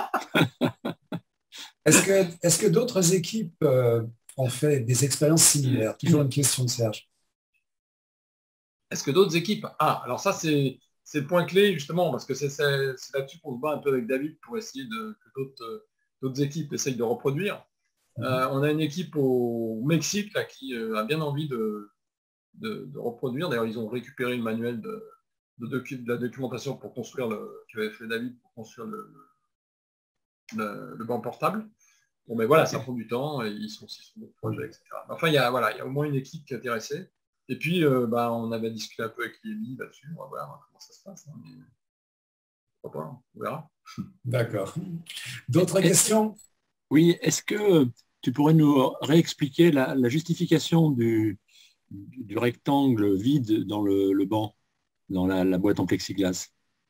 Est-ce que, est-ce que d'autres équipes euh, ont fait des expériences similaires? Toujours une question de Serge. Est-ce que d'autres équipes. Ah, alors ça, c'est. C'est le point clé, justement, parce que c'est là-dessus qu'on se bat un peu avec David pour essayer de, que d'autres équipes essayent de reproduire. Mmh. Euh, on a une équipe au Mexique là, qui euh, a bien envie de, de, de reproduire. D'ailleurs, ils ont récupéré le manuel de, de, docu, de la documentation pour construire le qu'avait fait David pour construire le, le, le banc portable. Bon, mais voilà, ça prend du temps, et ils sont aussi sur d'autres projets, et cetera. Enfin, il y a, voilà, il y a au moins une équipe qui est intéressée. Et puis, euh, bah, on avait discuté un peu avec l'I M I là-dessus, on va voir comment ça se passe. Hein, mais... Pourquoi pas, on verra. D'accord. D'autres questions? Oui, est-ce que tu pourrais nous réexpliquer la, la justification du, du rectangle vide dans le, le banc, dans la, la boîte en plexiglas?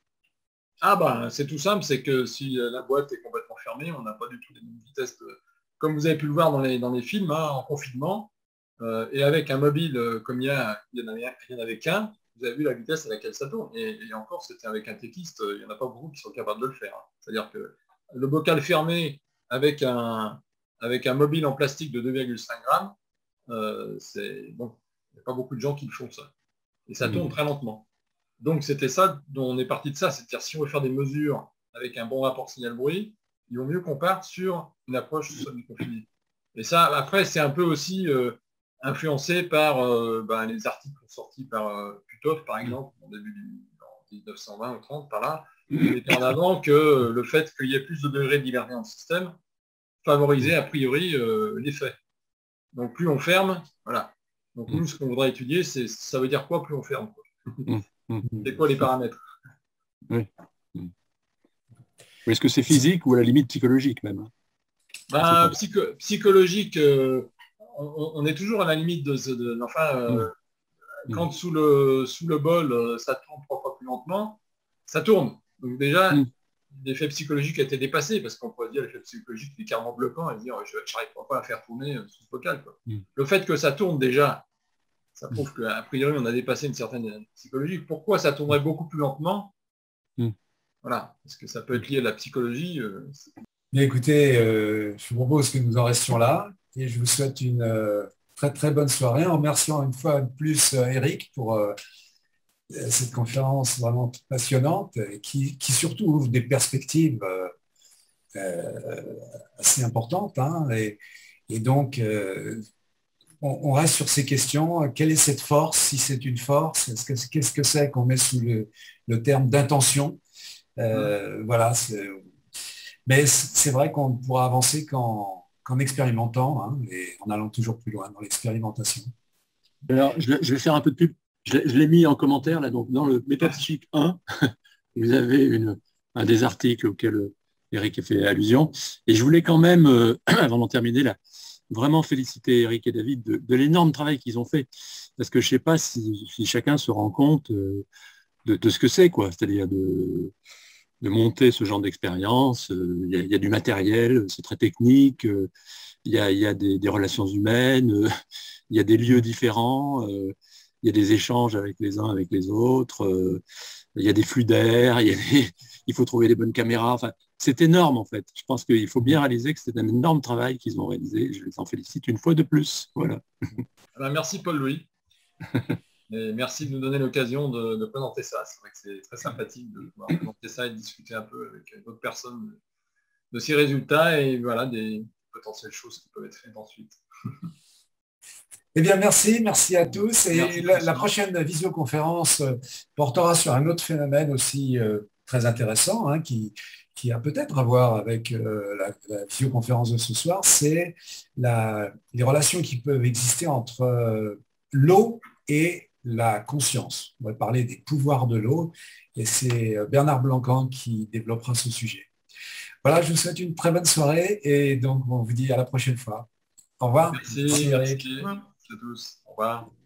Ah bah c'est tout simple, c'est que si la boîte est complètement fermée, on n'a pas du tout les mêmes vitesses. De... Comme vous avez pu le voir dans les, dans les films, hein, en confinement, euh, et avec un mobile, euh, comme il y, a, il y en avait, il y en avait qu'un, vous avez vu la vitesse à laquelle ça tourne. Et, et encore, c'était avec un techiste, il n'y en a pas beaucoup qui sont capables de le faire. Hein. C'est-à-dire que le bocal fermé avec un, avec un mobile en plastique de deux virgule cinq grammes, euh, c'est bon, il n'y a pas beaucoup de gens qui le font ça. Et ça tourne mmh. très lentement. Donc c'était ça dont on est parti de ça, c'est-à-dire si on veut faire des mesures avec un bon rapport signal-bruit, il vaut mieux qu'on parte sur une approche semi-confinée. Et ça, après, c'est un peu aussi euh, influencé par euh, ben, les articles sortis par euh, Puthoff, par exemple, au début du mille neuf cent vingt ou trente, par là, qui mettait en avant que le fait qu'il y ait plus de degrés de liberté dans le système favorisait a priori euh, l'effet. Donc plus on ferme, voilà. Donc nous, ce qu'on voudrait étudier, c'est ça veut dire quoi plus on ferme, quoi. C'est quoi les paramètres? Oui. Est-ce que c'est physique ou à la limite psychologique même? Ben, psycho psychologique, euh, on, on est toujours à la limite de... de, de enfin, euh, mmh. quand sous le, sous le bol, ça tourne trois fois plus lentement, ça tourne. Donc déjà, mmh. l'effet psychologique a été dépassé, parce qu'on pourrait dire l'effet psychologique est carrément bloquant et dire je n'arrive pas à faire tourner sous ce bocal. Quoi. Mmh. Le fait que ça tourne déjà, ça prouve qu'a priori, on a dépassé une certaine psychologie. Pourquoi ça tournerait beaucoup plus lentement? mm. Voilà, parce que ça peut être lié à la psychologie. Euh, Bien, écoutez, euh, je vous propose que nous en restions là et je vous souhaite une euh, très très bonne soirée en remerciant une fois de plus euh, Eric pour euh, cette conférence vraiment passionnante et qui, qui surtout ouvre des perspectives euh, euh, assez importantes. Hein, et, et donc, euh, on reste sur ces questions. Quelle est cette force, si c'est une force? Qu'est-ce que c'est qu'on met sous le, le terme d'intention? euh, mmh. Voilà. Mais c'est vrai qu'on ne pourra avancer qu'en qu'en expérimentant hein, et en allant toujours plus loin dans l'expérimentation. Alors, je, je vais faire un peu de pub. Je, je l'ai mis en commentaire, là, donc dans le Métapsychique un, vous avez une, un des articles auxquels Eric a fait allusion. Et je voulais quand même, euh, avant d'en terminer, là, vraiment féliciter Eric et David de, de l'énorme travail qu'ils ont fait. Parce que je ne sais pas si, si chacun se rend compte euh, de, de ce que c'est, quoi. C'est-à-dire de, de monter ce genre d'expérience. Il y, y a du matériel, c'est très technique. Il y a, y a des, des relations humaines. Il y a des lieux différents. Il y a des échanges avec les uns, avec les autres. Il y a des flux d'air. Il faut trouver les bonnes caméras. Enfin, c'est énorme en fait. Je pense qu'il faut bien réaliser que c'est un énorme travail qu'ils ont réalisé. Je les en félicite une fois de plus. Voilà. Alors, merci Paul-Louis. Et merci de nous donner l'occasion de, de présenter ça. C'est vrai que c'est très sympathique de pouvoir présenter ça et de discuter un peu avec d'autres personnes de, de ces résultats et voilà des potentielles choses qui peuvent être faites ensuite. Eh bien, merci, merci à tous. Et merci, la, la prochaine visioconférence portera sur un autre phénomène aussi euh, très intéressant hein, qui qui a peut-être à voir avec euh, la, la visioconférence de ce soir, c'est les relations qui peuvent exister entre euh, l'eau et la conscience. On va parler des pouvoirs de l'eau et c'est Bernard Blancan qui développera ce sujet. Voilà, je vous souhaite une très bonne soirée et donc on vous dit à la prochaine fois. Au revoir. Merci, merci Eric. Merci à tous. Au revoir.